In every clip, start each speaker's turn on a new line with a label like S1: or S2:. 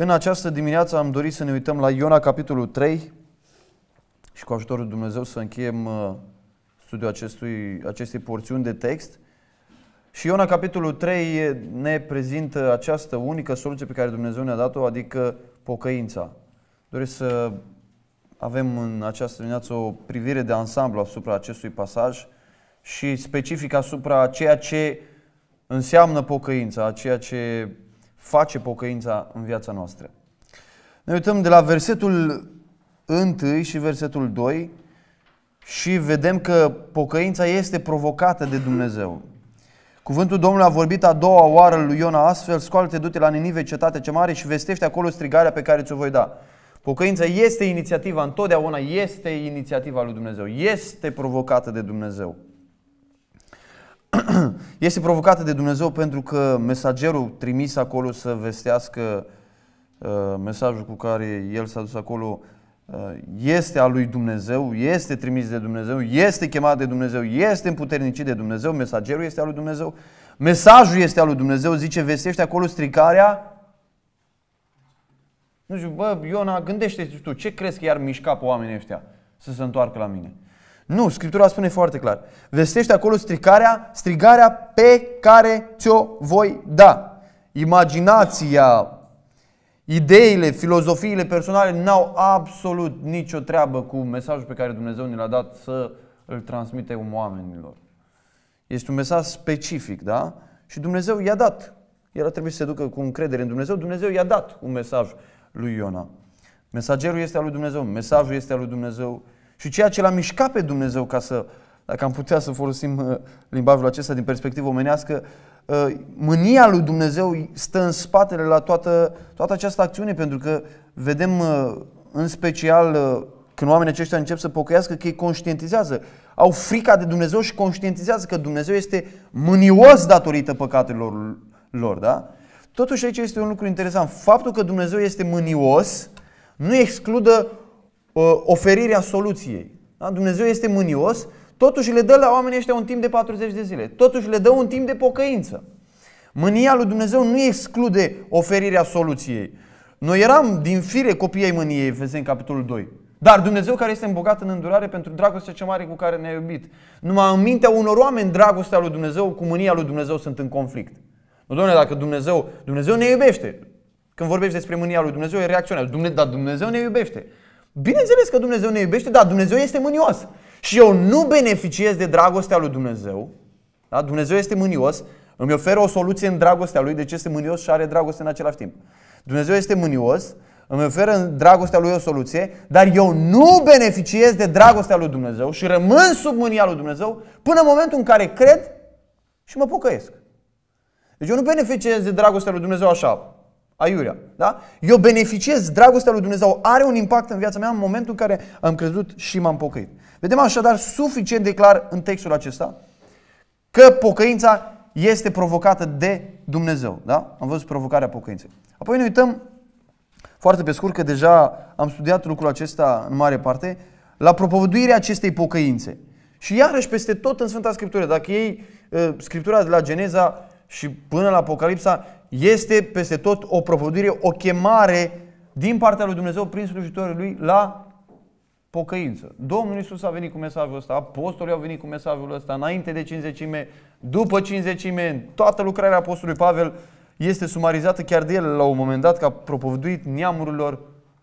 S1: În această dimineață am dorit să ne uităm la Iona, capitolul 3 și cu ajutorul Dumnezeu să încheiem studiul acestei porțiuni de text. Și Iona, capitolul 3 ne prezintă această unică soluție pe care Dumnezeu ne-a dat-o, adică pocăința. Doresc să avem în această dimineață o privire de ansamblu asupra acestui pasaj și specific asupra ceea ce înseamnă pocăința, ceea ce face pocăința în viața noastră. Ne uităm de la versetul 1 și versetul 2 și vedem că pocăința este provocată de Dumnezeu. Cuvântul Domnului a vorbit a doua oară lui Iona astfel: scoală-te, du-te la Ninive, cetate cea mare, și vestește acolo strigarea pe care ți-o voi da. Pocăința este inițiativa, întotdeauna este inițiativa lui Dumnezeu. Este provocată de Dumnezeu. Este provocată de Dumnezeu pentru că mesagerul trimis acolo să vestească mesajul cu care el s-a dus acolo este al lui Dumnezeu, este trimis de Dumnezeu, este chemat de Dumnezeu, este împuternicit de Dumnezeu, mesagerul este al lui Dumnezeu, mesajul este al lui Dumnezeu, zice, vestește acolo strigarea. Nu știu, bă, Iona, gândește-te tu, ce crezi că i-ar mișca pe oamenii ăștia să se întoarcă la mine? Nu, Scriptura spune foarte clar. Vestește acolo strigarea pe care ți-o voi da. Imaginația, ideile, filozofiile personale n-au absolut nicio treabă cu mesajul pe care Dumnezeu ne l-a dat să îl transmitem oamenilor. Este un mesaj specific, da? Și Dumnezeu i-a dat. El trebuie să se ducă cu încredere în Dumnezeu. Dumnezeu i-a dat un mesaj lui Iona. Mesagerul este al lui Dumnezeu, mesajul este al lui Dumnezeu. Și ceea ce l-a mișcat pe Dumnezeu, dacă am putea să folosim limbajul acesta din perspectivă omenească, mânia lui Dumnezeu stă în spatele la toată această acțiune, pentru că vedem în special când oamenii aceștia încep să pocăiască că ei conștientizează, au frica de Dumnezeu și conștientizează că Dumnezeu este mânios datorită păcatelor lor, da? Totuși aici este un lucru interesant. Faptul că Dumnezeu este mânios nu exclude oferirea soluției. Da? Dumnezeu este mânios, totuși le dă la oamenii ăștia un timp de 40 de zile. Totuși le dă un timp de pocăință. Mânia lui Dumnezeu nu exclude oferirea soluției. Noi eram din fire copii ai mâniei, Efeseni capitolul 2. Dar Dumnezeu, care este îmbogat în îndurare pentru dragostea cea mare cu care ne-a iubit. Numai în mintea unor oameni dragostea lui Dumnezeu cu mânia lui Dumnezeu sunt în conflict. Nu, Doamne, dacă Dumnezeu ne iubește. Când vorbești despre mânia lui Dumnezeu, reacționează. Dar Dumnezeu ne iubește. Bineînțeles că Dumnezeu ne iubește, dar Dumnezeu este mânios. Și eu nu beneficiez de dragostea lui Dumnezeu. Da? Dumnezeu este mânios, îmi oferă o soluție în dragostea lui, deci este mânios și are dragoste în același timp. Dumnezeu este mânios, îmi oferă în dragostea lui o soluție, dar eu nu beneficiez de dragostea lui Dumnezeu și rămân sub mânia lui Dumnezeu până în momentul în care cred și mă pocăiesc. Deci eu nu beneficiez de dragostea lui Dumnezeu așa, aiurea, da? Eu beneficiez, dragostea lui Dumnezeu are un impact în viața mea în momentul în care am crezut și m-am pocăit. Vedem așadar suficient de clar în textul acesta că pocăința este provocată de Dumnezeu, da? Am văzut provocarea pocăinței. Apoi ne uităm foarte pe scurt, că deja am studiat lucrul acesta în mare parte, la propovăduirea acestei pocăințe. Și iarăși peste tot în Sfânta Scriptură, dacă iei Scriptura de la Geneza și până la Apocalipsa, este peste tot o propovăduire, o chemare din partea lui Dumnezeu prin slujitorii lui la pocăință. Domnul Iisus a venit cu mesajul ăsta, apostolii au venit cu mesajul ăsta, înainte de Cincizecime, după Cincizecime, toată lucrarea apostolului Pavel este sumarizată chiar de el la un moment dat, că a propovăduit neamurilor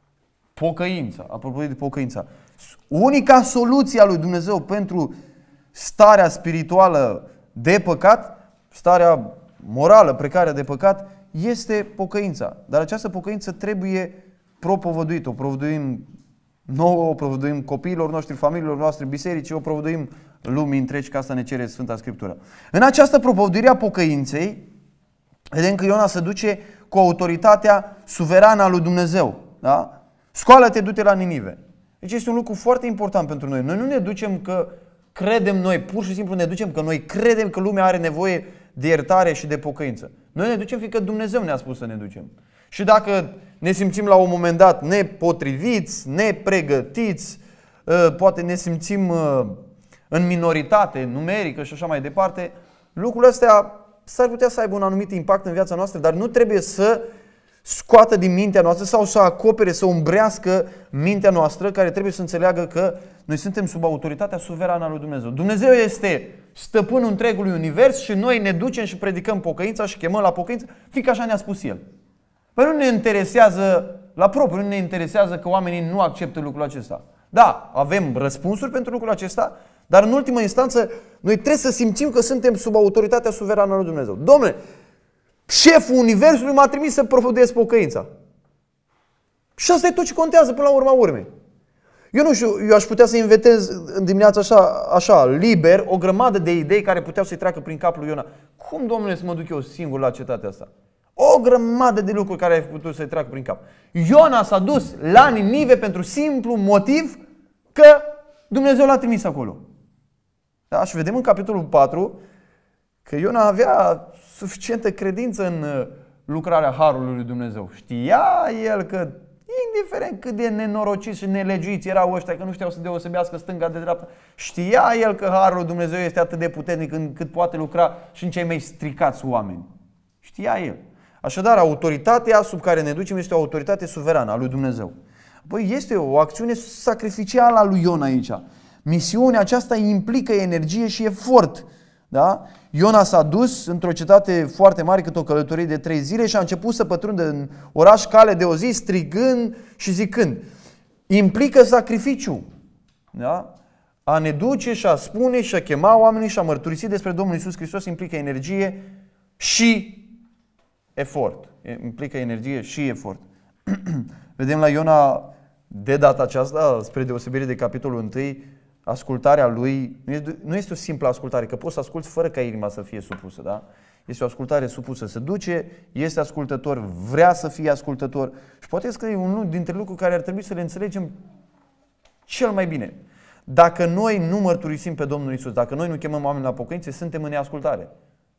S1: pocăința. A propovăduit pocăința. Unica soluție a lui Dumnezeu pentru starea spirituală de păcat, starea morală precară de păcat, este pocăința. Dar această pocăință trebuie propovăduită. O propovăduim nouă, o propovăduim copiilor noștri, familiilor noastre, bisericii, o propovăduim lumii întregi, că asta ne cere Sfânta Scriptură. În această propovăduire a pocăinței, vedem că Iona se duce cu autoritatea suverană a lui Dumnezeu. Da? Scoală-te, du-te la Ninive. Deci este un lucru foarte important pentru noi. Noi nu ne ducem că credem noi, pur și simplu ne ducem că noi credem că lumea are nevoie de iertare și de pocăință. Noi ne ducem fiindcă Dumnezeu ne-a spus să ne ducem. Și dacă ne simțim la un moment dat nepotriviți, nepregătiți, poate ne simțim în minoritate numerică și așa mai departe, lucrurile astea s-ar putea să aibă un anumit impact în viața noastră, dar nu trebuie să scoată din mintea noastră sau să acopere, să umbrească mintea noastră, care trebuie să înțeleagă că noi suntem sub autoritatea suverană a lui Dumnezeu. Dumnezeu este stăpânul întregului univers și noi ne ducem și predicăm pocăința și chemăm la pocăință, fiindcă așa ne-a spus El. Păi nu ne interesează la propriu, nu ne interesează că oamenii nu acceptă lucrul acesta. Da, avem răspunsuri pentru lucrul acesta, dar în ultimă instanță noi trebuie să simțim că suntem sub autoritatea suverană a lui Dumnezeu. Dom'le, șeful universului m-a trimis să propovăduiesc pocăința. Și asta e tot ce contează până la urma urmei. Eu nu știu, eu aș putea să inventez în dimineața așa, liber, o grămadă de idei care puteau să-i treacă prin capul lui Iona. Cum, Domnule, să mă duc eu singur la cetatea asta? O grămadă de lucruri care ai putut să-i treacă prin cap. Iona s-a dus la Ninive pentru simplu motiv că Dumnezeu l-a trimis acolo. Da? Și vedem în capitolul 4 că Iona avea suficientă credință în lucrarea harului lui Dumnezeu. Știa el că, indiferent cât de nenorociți și nelegiuiți erau ăștia, că nu știau să deosebească stânga de dreapta, știa el că harul lui Dumnezeu este atât de puternic încât poate lucra și în cei mai stricați oameni. Știa el. Așadar, autoritatea sub care ne ducem este o autoritate suverană a lui Dumnezeu. Apoi este o acțiune sacrificială a lui Iona aici. Misiunea aceasta implică energie și efort. Da? Iona s-a dus într-o cetate foarte mare, cât o călătorie de 3 zile, și a început să pătrundă în oraș cale de o zi, strigând și zicând. Implică sacrificiu. Da? A ne duce și a spune și a chema oamenii și a mărturisi despre Domnul Iisus Hristos implică energie și efort. Implică energie și efort. Vedem la Iona de data aceasta, spre deosebire de capitolul 1, ascultarea lui nu este o simplă ascultare, că poți să asculți fără ca inima să fie supusă. Da? Este o ascultare supusă. Se duce, este ascultător, vrea să fie ascultător. Și poate că e unul dintre lucruri care ar trebui să le înțelegem cel mai bine. Dacă noi nu mărturisim pe Domnul Iisus, dacă noi nu chemăm oameni la pocăință, suntem în neascultare.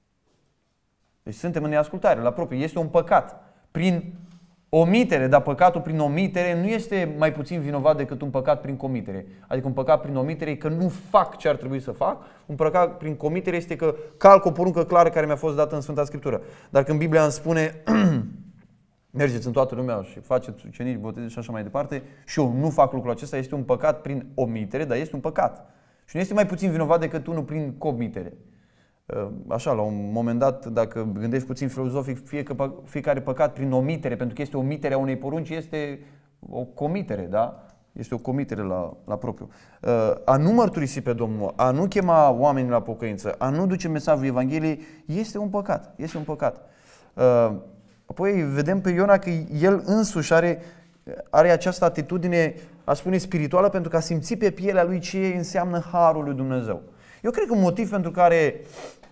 S1: Deci suntem în neascultare, la propriu. Este un păcat. Prin omitere, dar păcatul prin omitere nu este mai puțin vinovat decât un păcat prin comitere. Adică un păcat prin omitere e că nu fac ce ar trebui să fac. Un păcat prin comitere este că calc o poruncă clară care mi-a fost dată în Sfânta Scriptură. Dar când Biblia îmi spune mergeți în toată lumea și faceți ucenici, botezi și așa mai departe, și eu nu fac lucrul acesta, este un păcat prin omitere, dar este un păcat. Și nu este mai puțin vinovat decât unul prin comitere. Așa, la un moment dat, dacă gândești puțin filozofic, fiecare păcat prin omitere, pentru că este omiterea unei porunci, este o comitere, da? Este o comitere la propriu. A nu mărturisi pe Domnul, a nu chema oamenii la pocăință, a nu duce mesajul Evangheliei, este un păcat. Este un păcat. Apoi vedem pe Iona că el însuși are această atitudine, aș spune, spirituală, pentru că a simțit pe pielea lui ce înseamnă harul lui Dumnezeu. Eu cred că un motiv pentru care,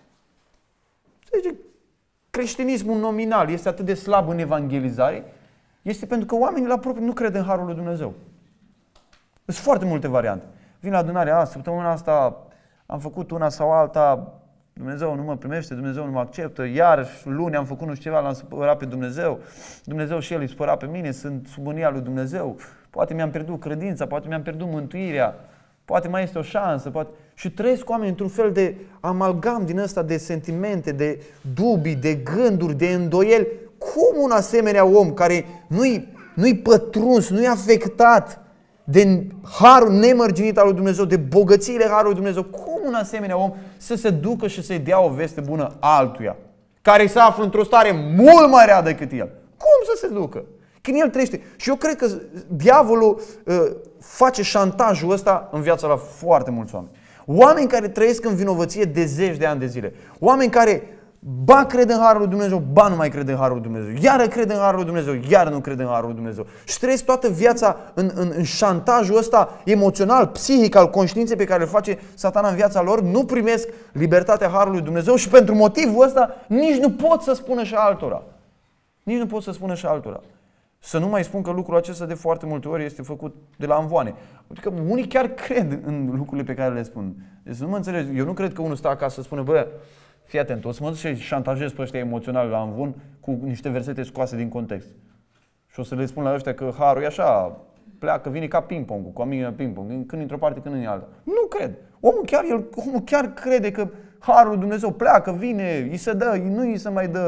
S1: să zicem, creștinismul nominal este atât de slab în evangelizare este pentru că oamenii la propriu nu cred în harul lui Dumnezeu. Sunt foarte multe variante. Vin la adunare, săptămâna asta am făcut una sau alta, Dumnezeu nu mă primește, Dumnezeu nu mă acceptă, iarăși luni am făcut nu știu ceva, l-am supărat pe Dumnezeu, Dumnezeu și El îi supăra pe mine, sunt sub mânia lui Dumnezeu, poate mi-am pierdut credința, poate mi-am pierdut mântuirea, poate mai este o șansă, poate... Și trăiesc oameni într-un fel de amalgam din ăsta de sentimente, de dubii, de gânduri, de îndoieli. Cum un asemenea om care nu-i pătruns, nu-i afectat de harul nemărginit al lui Dumnezeu, de bogățiile harului lui Dumnezeu, cum un asemenea om să se ducă și să-i dea o veste bună altuia, care se află într-o stare mult mai rea decât el? Cum să se ducă? Când el trăiește. Și eu cred că diavolul face șantajul ăsta în viața la foarte mulți oameni. Oameni care trăiesc în vinovăție de zeci de ani de zile. Oameni care ba cred în harul lui Dumnezeu, ba nu mai cred în harul lui Dumnezeu. Iară cred în harul lui Dumnezeu, iară nu cred în harul lui Dumnezeu. Și trăiesc toată viața în șantajul ăsta emoțional, psihic al conștiinței pe care îl face Satana în viața lor. Nu primesc libertatea harului lui Dumnezeu și pentru motivul ăsta nici nu pot să spună și altora. Nici nu pot să spună și altora. Să nu mai spun că lucrul acesta de foarte multe ori este făcut de la învoane. Adică unii chiar cred în lucrurile pe care le spun. Deci nu mă înțelegi. Eu nu cred că unul stă acasă să spune, bă, fii atent, o să mă duc și șantajez pe ăștia emoționali la învon cu niște versete scoase din context. Și o să le spun la ăștia că harul e așa, pleacă, vine ca ping-pong, cu amină ping-pong, când într-o parte, când în alta. Nu cred. Omul chiar crede că harul lui Dumnezeu pleacă, vine, îi se dă, nu îi se mai dă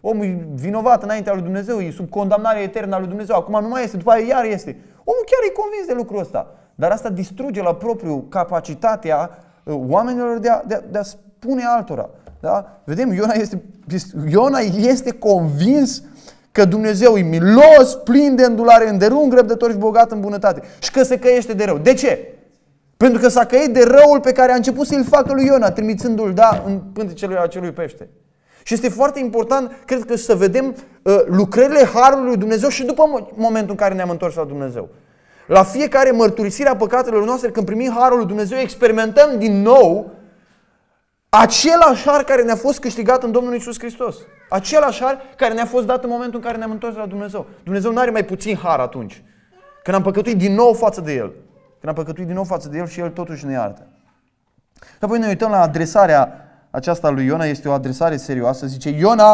S1: Omul e vinovat înaintea lui Dumnezeu, e sub condamnare eternă a lui Dumnezeu. Acum nu mai este, după aia iar este. Omul chiar e convins de lucrul ăsta. Dar asta distruge la propriu capacitatea oamenilor de a spune altora. Da? Vedem, Iona este convins că Dumnezeu e milos, plin de îndurare, îndelung răbdător și bogat în bunătate. Și că se căiește de rău. De ce? Pentru că s-a căit de răul pe care a început să-l facă lui Iona, trimițându-l în pântecele acelui pește. Și este foarte important, cred că, să vedem lucrările Harului lui Dumnezeu și după momentul în care ne-am întors la Dumnezeu. La fiecare mărturisire a păcatelor noastre, când primim Harul lui Dumnezeu, experimentăm din nou același har care ne-a fost câștigat în Domnul Iisus Hristos. Același har care ne-a fost dat în momentul în care ne-am întors la Dumnezeu. Dumnezeu nu are mai puțin har atunci, când am păcătuit din nou față de El. Când am păcătuit din nou față de El și El totuși ne iartă. Și apoi ne uităm la adresarea aceasta lui Iona, este o adresare serioasă. Zice, Iona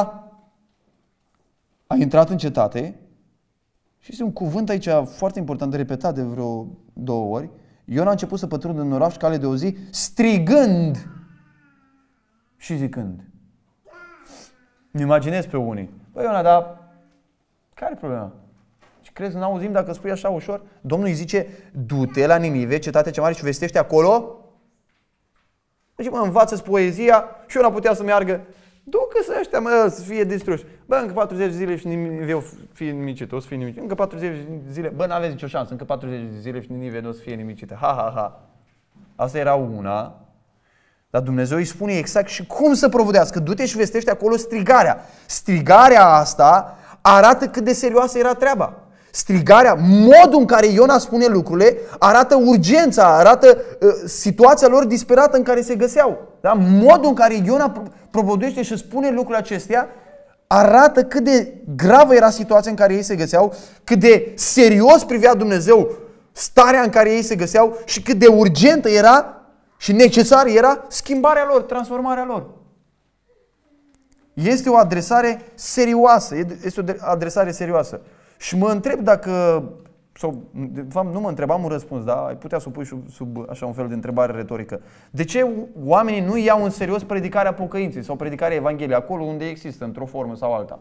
S1: a intrat în cetate și este un cuvânt aici foarte important, de repetat de vreo 2 ori. Iona a început să pătrundă în oraș cale de o zi, strigând și zicând. Îmi imaginez pe unii. Băi Iona, dar care e problema? Și crezi, nu auzim dacă spui așa ușor? Domnul îi zice, du-te la Ninive, cetatea cea mare, și vestește acolo. Deci mă, învață-ți poezia și Iona putea să meargă. Ducă-se ăștia, mă, să fie distruși. Bă, încă 40 zile și Ninive o fi nimicită, o să fie nimicită. Încă 40 zile, bă, n-aveți nicio șansă, încă 40 zile și Ninive nu o să fie nimicită. Ha, ha, ha. Asta era una. Dar Dumnezeu îi spune exact și cum să provodească. Du-te și vestește acolo strigarea. Strigarea asta arată cât de serioasă era treaba. Strigarea, modul în care Iona spune lucrurile, arată urgența, arată situația lor disperată în care se găseau. Da? Modul în care Iona propovăduiește și spune lucrurile acestea arată cât de gravă era situația în care ei se găseau, cât de serios privea Dumnezeu starea în care ei se găseau și cât de urgentă era și necesară era schimbarea lor, transformarea lor. Este o adresare serioasă, este o adresare serioasă. Și mă întreb dacă, sau de fapt nu mă întreb, am un răspuns, da? Ai putea să o pui sub așa un fel de întrebare retorică. De ce oamenii nu iau în serios predicarea pocăinței sau predicarea Evangheliei acolo unde există, într-o formă sau alta?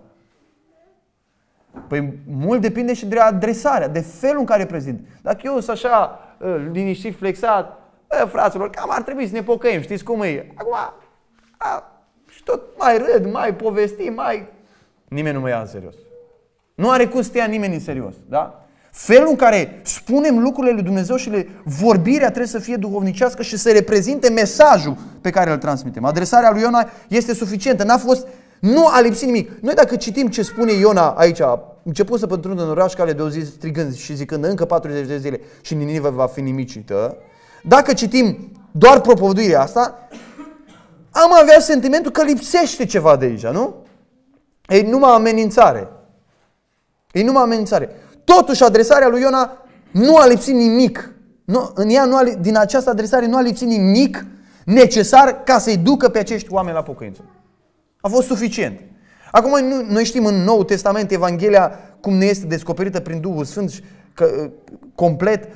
S1: Păi mult depinde și de adresarea, de felul în care prezint. Dacă eu sunt așa liniștit, flexat, fraților, cam ar trebui să ne pocăim, știți cum e? Acum, și tot mai râd, mai povestim, nimeni nu mă ia în serios. Nu are cum să te ia nimeni în serios, da? Felul în care spunem lucrurile lui Dumnezeu și vorbirea trebuie să fie duhovnicească și să reprezinte mesajul pe care îl transmitem. Adresarea lui Iona este suficientă, nu a lipsit nimic. Noi dacă citim ce spune Iona aici, a început să pătrundă în oraș cale de o zi strigând și zicând încă 40 de zile și Ninive va fi nimicită, dacă citim doar propovăduirea asta, am avea sentimentul că lipsește ceva de aici, nu? E numai amenințare. Totuși, adresarea lui Iona nu a lipsit nimic. Din această adresare nu a lipsit nimic necesar ca să-i ducă pe acești oameni la pocăință. A fost suficient. Acum noi știm în Noul Testament Evanghelia cum ne este descoperită prin Duhul Sfânt complet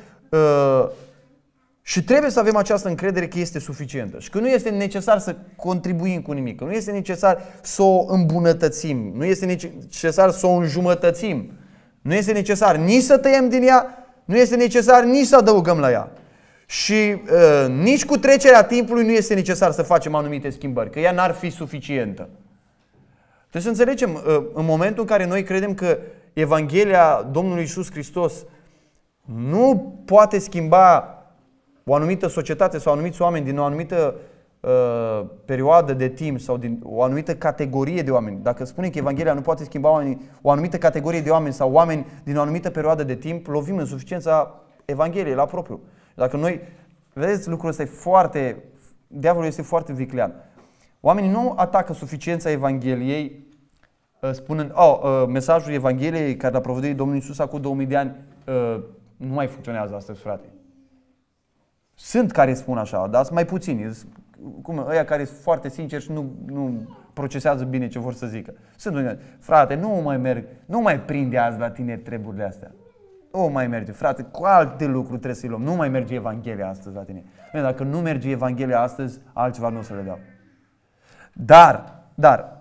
S1: și trebuie să avem această încredere că este suficientă și că nu este necesar să contribuim cu nimic, că nu este necesar să o îmbunătățim, nu este necesar să o înjumătățim, nu este necesar nici să tăiem din ea, nu este necesar nici să adăugăm la ea. Și nici cu trecerea timpului nu este necesar să facem anumite schimbări, că ea n-ar fi suficientă. Trebuie să înțelegem, în momentul în care noi credem că Evanghelia Domnului Iisus Hristos nu poate schimba o anumită societate sau anumiți oameni din o anumită perioadă de timp sau din o anumită categorie de oameni. Dacă spunem că Evanghelia nu poate schimba o anumită categorie de oameni sau oameni din o anumită perioadă de timp, lovim în suficiența Evangheliei la propriu. Dacă noi, vedeți, lucrul ăsta e foarte, diavolul este foarte viclean. Oamenii nu atacă suficiența Evangheliei spunând, mesajul Evangheliei care l-a propovăduit Domnul Iisus acum 2000 de ani nu mai funcționează astăzi, frate. Sunt care spun așa, dar sunt mai puțini. Ăia care sunt foarte sinceri și nu procesează bine ce vor să zică. Sunt unii, frate, nu mai prinde azi la tine treburile astea. Nu mai merge, frate, cu alte lucruri trebuie să-i luăm. Nu mai merge Evanghelia astăzi la tine. Dacă nu merge Evanghelia astăzi, altceva nu o să le dau. Dar,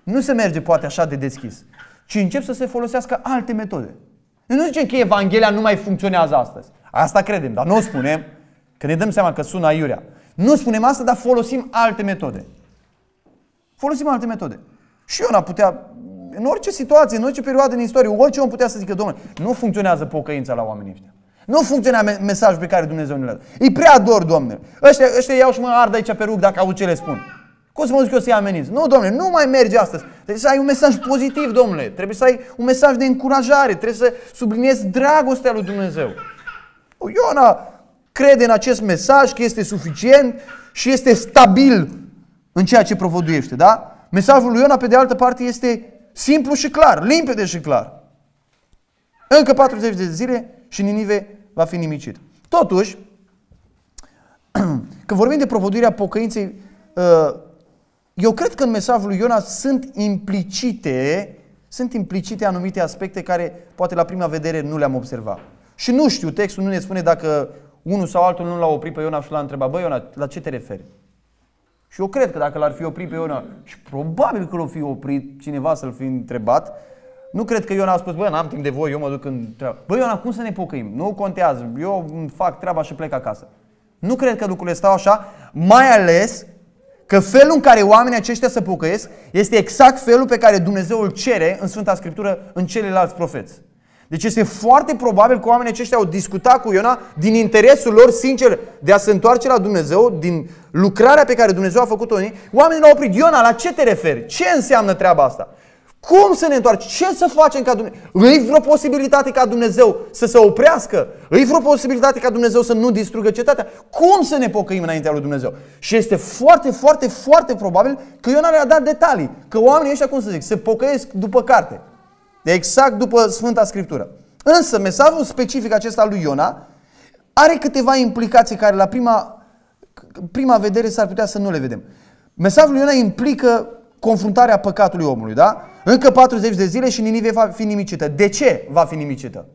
S1: nu se merge poate așa de deschis, ci încep să se folosească alte metode. Noi nu zicem că Evanghelia nu mai funcționează astăzi. Asta credem, dar nu o spunem, că ne dăm seama că sună aiurea. Nu spunem asta, dar folosim alte metode. Folosim alte metode. Și Iona putea, în orice situație, în orice perioadă în istorie, orice om putea să zică, Domnule, nu funcționează pocăința la oamenii ăștia. Nu funcționează mesajul pe care Dumnezeu ne-l dă. E prea dor, Domnule. Ăștia iau și mă ard aici pe rug dacă au ce le spun. Cum să mă zic eu să-i ameniți? Nu, Domnule, nu mai merge astăzi. Trebuie să ai un mesaj pozitiv, Domnule. Trebuie să ai un mesaj de încurajare. Trebuie să subliniezi dragostea lui Dumnezeu. Iona crede în acest mesaj că este suficient și este stabil în ceea ce propovăduiește, da? Mesajul lui Iona, pe de altă parte, este simplu și clar, limpede și clar. Încă 40 de zile și Ninive va fi nimicit. Totuși, când vorbim de propovăduirea pocăinței, eu cred că în mesajul lui Iona sunt implicite anumite aspecte care poate la prima vedere nu le-am observat. Și nu știu, textul nu ne spune dacă unul sau altul nu l-a oprit pe Iona și l-a întrebat, bă Iona, la ce te referi? Și eu cred că dacă l-ar fi oprit pe Iona, și probabil că l-o fi oprit cineva să-l fi întrebat, nu cred că Iona a spus, bă, n-am timp de voi, eu mă duc în treabă. Bă, Iona, cum să ne pocăim? Nu contează, eu fac treaba și plec acasă. Nu cred că lucrurile stau așa, mai ales că felul în care oamenii aceștia se pocăiesc este exact felul pe care Dumnezeu îl cere în Sfânta Scriptură în ceilalți profeți. Deci este foarte probabil că oamenii aceștia au discutat cu Iona din interesul lor sincer de a se întoarce la Dumnezeu, din lucrarea pe care Dumnezeu a făcut-o în ei. Oamenii l-au oprit. Iona, la ce te referi? Ce înseamnă treaba asta? Cum să ne întoarcem? Ce să facem ca Dumnezeu? Îi vreo posibilitate ca Dumnezeu să se oprească? Îi vreo posibilitate ca Dumnezeu să nu distrugă cetatea? Cum să ne pocăim înaintea lui Dumnezeu? Și este foarte, foarte, foarte probabil că Iona le-a dat detalii. Că oamenii ăștia, cum să zic, se pocăiesc după carte. Exact după Sfânta Scriptură. Însă mesajul specific acesta lui Iona are câteva implicații care la prima vedere s-ar putea să nu le vedem. Mesajul lui Iona implică confruntarea păcatului omului, da? Încă 40 de zile și Ninive va fi nimicită. De ce va fi nimicită?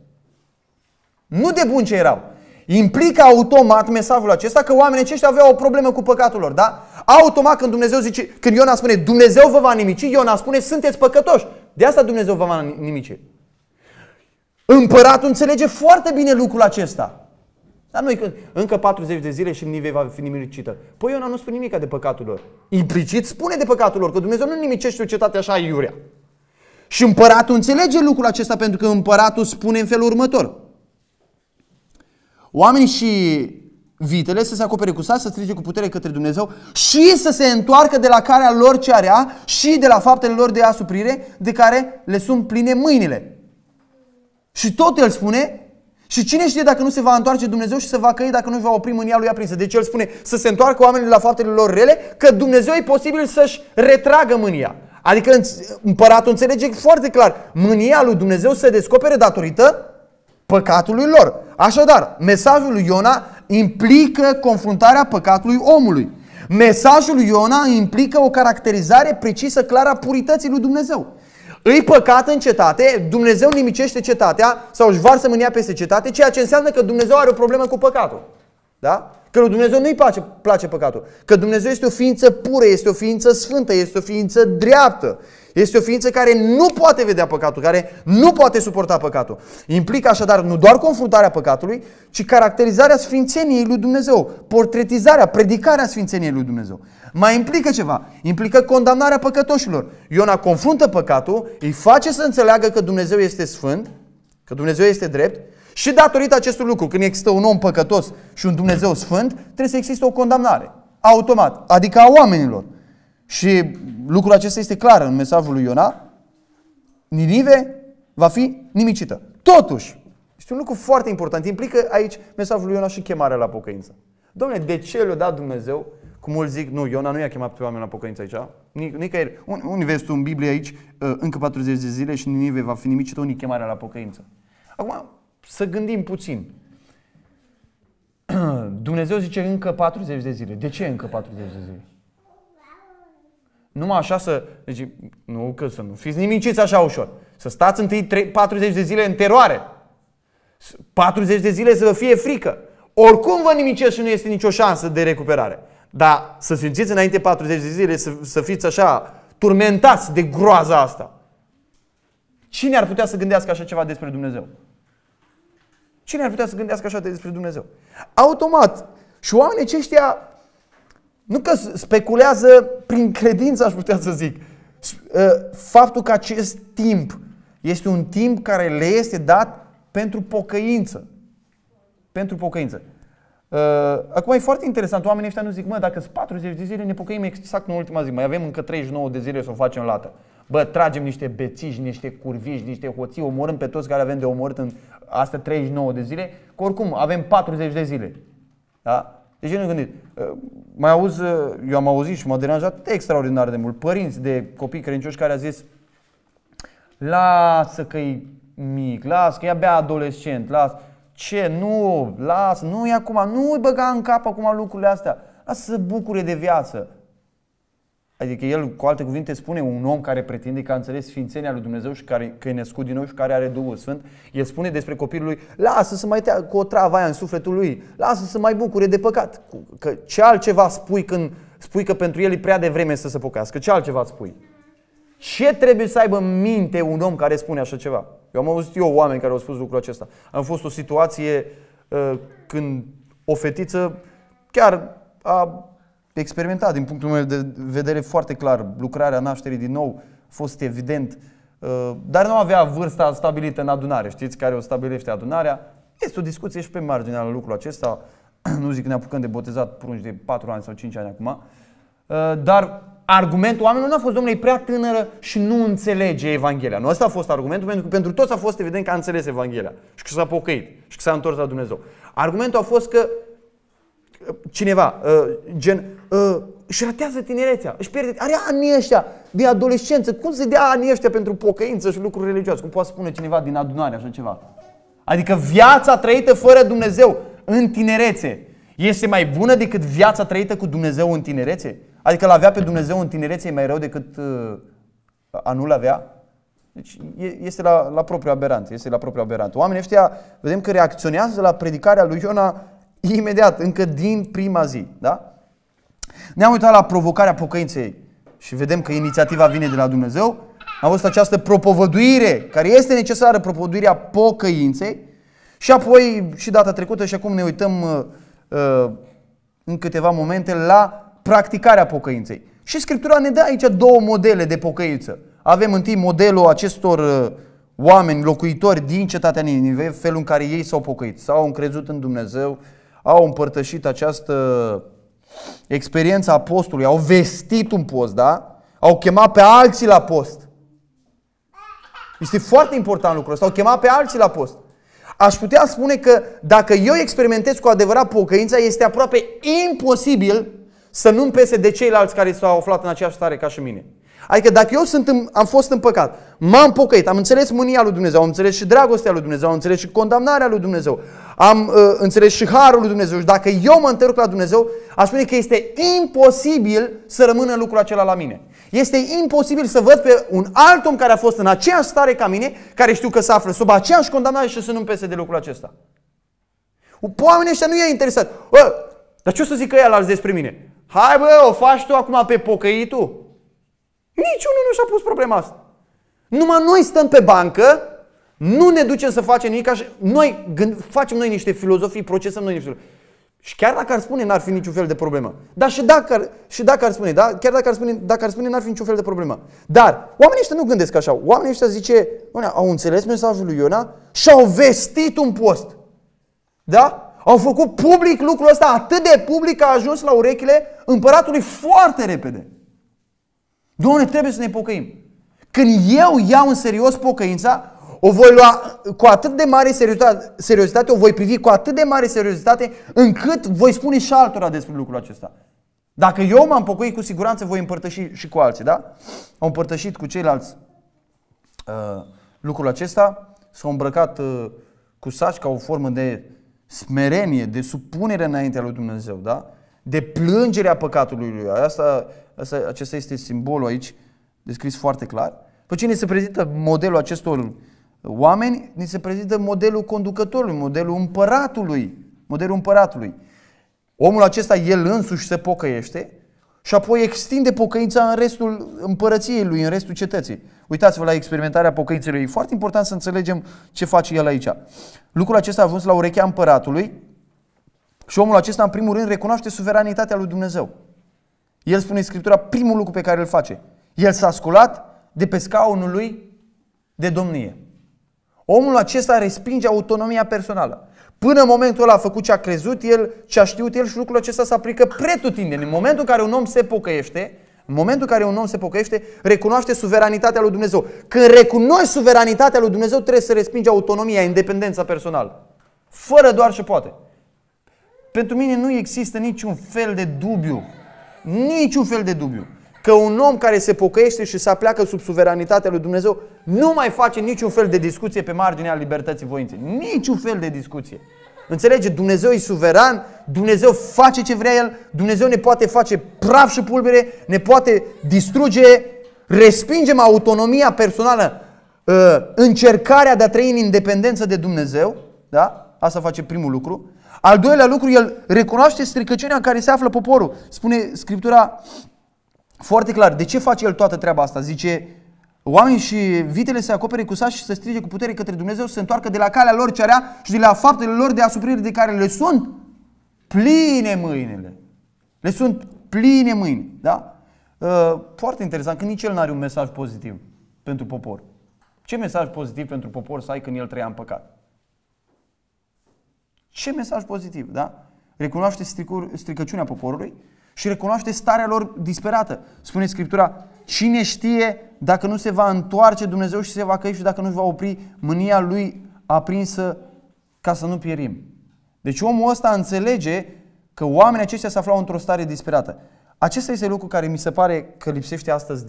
S1: Nu de bun ce erau. Implică automat mesajul acesta că oamenii aceștia aveau o problemă cu păcatul lor, da? Automat când Dumnezeu zice, când Iona spune Dumnezeu vă va nimici, Iona spune sunteți păcătoși. De asta Dumnezeu vă va nimici. Împăratul înțelege foarte bine lucrul acesta. Dar noi încă 40 de zile și Ninive va fi nimicită. Păi Iona nu spune nimic de păcatul lor. Implicit spune de păcatul lor, că Dumnezeu nu nimicește o cetate așa iurea. Și împăratul înțelege lucrul acesta pentru că împăratul spune în felul următor. Oamenii și vitele să se acopere cu sat, să strige cu putere către Dumnezeu și să se întoarcă de la carea lor ce area și de la faptele lor de asuprire de care le sunt pline mâinile. Și tot el spune, și cine știe dacă nu se va întoarce Dumnezeu și se va căi dacă nu va opri mânia lui aprinsă. Deci el spune să se întoarcă oamenii de la faptele lor rele, că Dumnezeu e posibil să-și retragă mânia. Adică împăratul înțelege foarte clar, mânia lui Dumnezeu se descopere datorită păcatului lor. Așadar, mesajul lui Iona implică confruntarea păcatului omului. Mesajul lui Iona implică o caracterizare precisă, clară a purității lui Dumnezeu. Îi păcat în cetate, Dumnezeu nimicește cetatea sau își varsă mânia peste cetate, ceea ce înseamnă că Dumnezeu are o problemă cu păcatul. Da? Că lui Dumnezeu nu-i place păcatul. Că Dumnezeu este o ființă pură, este o ființă sfântă, este o ființă dreaptă. Este o ființă care nu poate vedea păcatul, care nu poate suporta păcatul. Implică așadar nu doar confruntarea păcatului, ci caracterizarea sfințeniei lui Dumnezeu, portretizarea, predicarea sfințeniei lui Dumnezeu. Mai implică ceva, implică condamnarea păcătoșilor. Iona confruntă păcatul, îi face să înțeleagă că Dumnezeu este sfânt, că Dumnezeu este drept și datorită acestui lucru, când există un om păcătos și un Dumnezeu sfânt, trebuie să existe o condamnare, automat, adică a oamenilor. Și lucrul acesta este clar în mesajul lui Iona. Ninive va fi nimicită. Totuși, este un lucru foarte important. Implică aici mesajul lui Iona și chemarea la pocăință. Dom'le, de ce le-a dat Dumnezeu? Cum mulți zic, nu, Iona nu i-a chemat pe oameni la pocăință aici. Nicăieri. Unii vezi tu în Biblie aici, încă 40 de zile și Ninive va fi nimicită, unii chemarea la pocăință. Acum, să gândim puțin. Dumnezeu zice încă 40 de zile. De ce încă 40 de zile? Numai așa să... Deci, nu că să nu fiți nimiciți așa ușor. Să stați întâi 40 de zile în teroare. 40 de zile să vă fie frică. Oricum vă nimicesc și nu este nicio șansă de recuperare. Dar să simțiți înainte 40 de zile să fiți așa turmentați de groaza asta. Cine ar putea să gândească așa ceva despre Dumnezeu? Cine ar putea să gândească așa despre Dumnezeu? Automat. Și oamenii aceștia nu că speculează prin credință, aș putea să zic. Faptul că acest timp este un timp care le este dat pentru pocăință. Pentru pocăință. Acum e foarte interesant. Oamenii ăștia nu zic, mă, dacă sunt 40 de zile, ne pocăim exact în ultima zi. Mai avem încă 39 de zile să o facem lată. Bă, tragem niște bețiși, niște curviși, niște hoții, omorâm pe toți care avem de omorât în astea 39 de zile, că oricum avem 40 de zile. Da? Deci nu gândit. Eu am auzit și m-a deranjat extraordinar de mult părinți de copii credincioși care au zis: lasă că-i mic, lasă că e abia adolescent, lasă. Ce? Nu, lasă, nu-i acum, nu-i băga în cap acum lucrurile astea. Lasă să bucure de viață. Adică el, cu alte cuvinte, spune un om care pretinde că a înțeles sfințenia lui Dumnezeu și că e născut din nou și care are Duhul Sfânt, el spune despre copilul lui: lasă să mai tea cu o travă aia în sufletul lui, lasă să mai bucure de păcat. Că ce altceva spui când spui că pentru el e prea devreme să se pocăiască? Ce altceva spui? Ce trebuie să aibă în minte un om care spune așa ceva? Eu am auzit oameni care au spus lucrul acesta. Am fost o situație când o fetiță chiar a experimentat, din punctul meu de vedere, foarte clar lucrarea nașterii din nou, a fost evident, dar nu avea vârsta stabilită în adunare. Știți care o stabilește adunarea? Este o discuție și pe marginea la lucrul acesta. Nu zic că ne apucăm de botezat prunci de 4 ani sau 5 ani acum. Dar argumentul oamenilor nu a fost: domnule, e prea tânără și nu înțelege Evanghelia. Nu, ăsta a fost argumentul, pentru că pentru toți a fost evident că a înțeles Evanghelia și că s-a pocăit și că s-a întors la Dumnezeu. Argumentul a fost că cineva, își ratează tinerețea, își pierde, are anii ăștia de adolescență. Cum se dea anii ăștia pentru pocăință și lucruri religioase? Cum poate spune cineva din adunare așa ceva? Adică viața trăită fără Dumnezeu în tinerețe este mai bună decât viața trăită cu Dumnezeu în tinerețe? Adică l-avea pe Dumnezeu în tinerețe e mai rău decât a nu-l avea? Deci este la propriu aberant. Este la propriu aberant. Oamenii ăștia, vedem că reacționează la predicarea lui Iona imediat, încă din prima zi. Da? Ne-am uitat la provocarea pocăinței și vedem că inițiativa vine de la Dumnezeu. Am văzut această propovăduire care este necesară, propovăduirea pocăinței. Și apoi, și data trecută, și acum ne uităm în câteva momente la practicarea pocăinței. Și Scriptura ne dă aici două modele de pocăință. Avem întâi modelul acestor oameni locuitori din cetatea Ninive, felul în care ei s-au pocăit, s-au încrezut în Dumnezeu, au împărtășit această experiență a postului, au vestit un post, da? Au chemat pe alții la post. Este foarte important lucrul ăsta, au chemat pe alții la post. Aș putea spune că dacă eu experimentez cu adevărat pocăința, este aproape imposibil să nu-mi pese de ceilalți care s-au aflat în aceeași stare ca și mine. Adică dacă eu am fost în păcat, m-am pocăit, am înțeles mânia lui Dumnezeu, am înțeles și dragostea lui Dumnezeu, am înțeles și condamnarea lui Dumnezeu, am înțeles și harul lui Dumnezeu și dacă eu mă întorc la Dumnezeu, aș spune că este imposibil să rămână lucrul acela la mine. Este imposibil să văd pe un alt om care a fost în aceeași stare ca mine, care știu că se află sub aceeași condamnare și să nu-mi pese de lucrul acesta. Oamenii ăștia nu i-a interesat. Dar ce o să zică ăia despre mine? Hai bă, o faci tu acum pe pocăitul? Niciunul nu și-a pus problema asta. Numai noi stăm pe bancă, nu ne ducem să facem nimic, facem noi niște filozofii, procesăm noi niște filozofii. Și chiar dacă ar spune, n-ar fi niciun fel de problemă. Dar și dacă ar spune, da? Chiar dacă ar spune, n-ar fi niciun fel de problemă. Dar oamenii ăștia nu gândesc așa. Oamenii ăștia zice, au înțeles mesajul lui Iona și au vestit un post. Da? Au făcut public lucrul ăsta, atât de public că a ajuns la urechile împăratului foarte repede. Doamne, trebuie să ne pocăim. Când eu iau în serios pocăința, o voi lua cu atât de mare seriozitate, o voi privi cu atât de mare seriozitate, încât voi spune și altora despre lucrul acesta. Dacă eu m-am pocăit, cu siguranță voi împărtăși și cu alții, da? Au împărtășit cu ceilalți lucrul acesta, s-au îmbrăcat cu saci ca o formă de smerenie, de supunere înaintea lui Dumnezeu, da? De plângerea păcatului lui. Acesta este simbolul aici, descris foarte clar. Pe cine se prezintă modelul acestor oameni, ni se prezintă modelul conducătorului, modelul împăratului. Omul acesta, el însuși se pocăiește și apoi extinde pocăința în restul împărăției lui, în restul cetății. Uitați-vă la experimentarea pocăinței. E foarte important să înțelegem ce face el aici. Lucrul acesta a ajuns la urechea împăratului și omul acesta, în primul rând, recunoaște suveranitatea lui Dumnezeu. El spune în Scriptura primul lucru pe care îl face. El s-a sculat de pe scaunul lui de domnie. Omul acesta respinge autonomia personală. Până în momentul ăla a făcut ce a crezut el, ce a știut el și lucrul acesta se aplică pretutindeni. În momentul în care un om se pocăiește, recunoaște suveranitatea lui Dumnezeu. Când recunoști suveranitatea lui Dumnezeu, trebuie să respingi autonomia, independența personală. Fără doar și poate. Pentru mine nu există niciun fel de dubiu. Niciun fel de dubiu. Că un om care se pocăiește și se apleacă sub suveranitatea lui Dumnezeu nu mai face niciun fel de discuție pe marginea libertății voinței. Niciun fel de discuție. Înțelege? Dumnezeu e suveran, Dumnezeu face ce vrea El, Dumnezeu ne poate face praf și pulbere, ne poate distruge, respingem autonomia personală, încercarea de a trăi în independență de Dumnezeu. Da? Asta face primul lucru. Al doilea lucru, El recunoaște stricăciunea în care se află poporul. Spune Scriptura foarte clar. De ce face El toată treaba asta? Zice, oamenii și vitele se acopere cu saci și să strige cu putere către Dumnezeu, să se întoarcă de la calea lor ce rea și de la faptele lor de asuprire de care le sunt pline mâinile. Le sunt pline mâini. Da? Foarte interesant că nici El nu are un mesaj pozitiv pentru popor. Ce mesaj pozitiv pentru popor să ai când el trăia în păcat? Ce mesaj pozitiv, da? Recunoaște stricăciunea poporului și recunoaște starea lor disperată. Spune Scriptura, cine știe dacă nu se va întoarce Dumnezeu și se va căi și dacă nu va opri mânia lui aprinsă ca să nu pierim. Deci omul ăsta înțelege că oamenii aceștia se aflau într-o stare disperată. Acesta este lucru care mi se pare că lipsește astăzi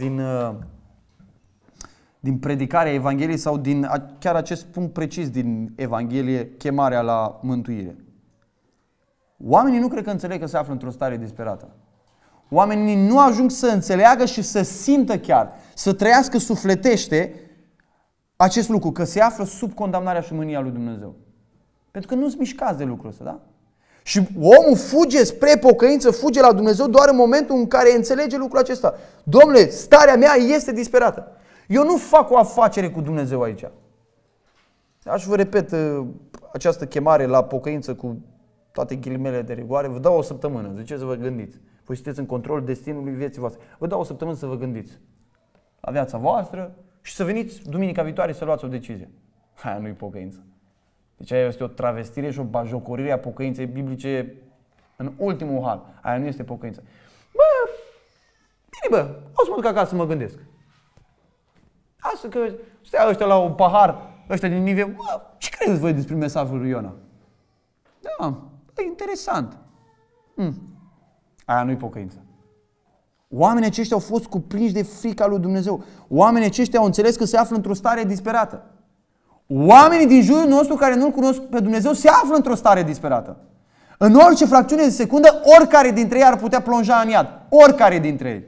S1: din predicarea Evangheliei sau din chiar acest punct precis din Evanghelie, chemarea la mântuire. Oamenii nu cred că înțeleg că se află într-o stare disperată. Oamenii nu ajung să înțeleagă și să simtă chiar, să trăiască sufletește acest lucru, că se află sub condamnarea și mânia lui Dumnezeu. Pentru că nu-ți mișcați de lucrul ăsta, da? Și omul fuge spre pocăință, fuge la Dumnezeu doar în momentul în care înțelege lucrul acesta. Domnule, starea mea este disperată. Eu nu fac o afacere cu Dumnezeu aici. Aș vă repet această chemare la pocăință cu toate ghilimele de rigoare. Vă dau o săptămână, ziceți să vă gândiți. Voi sunteți în control destinului vieții voastre. Vă dau o săptămână să vă gândiți la viața voastră și să veniți duminica viitoare să luați o decizie. Aia nu-i pocăință. Deci aia este o travestire și o bajocorire a pocăinței biblice în ultimul hal. Aia nu este pocăință. Bine, o să mă duc acasă să mă gândesc. Asta că stea ăștia la un pahar, ăștia din Nive, ce credeți voi despre mesajul lui Iona? Da, e interesant. Aia nu-i pocăință. Oamenii aceștia au fost cuprinși de frica lui Dumnezeu. Oamenii aceștia au înțeles că se află într-o stare disperată. Oamenii din jurul nostru care nu-L cunosc pe Dumnezeu se află într-o stare disperată. În orice fracțiune de secundă, oricare dintre ei ar putea plonja în iad. Oricare dintre ei.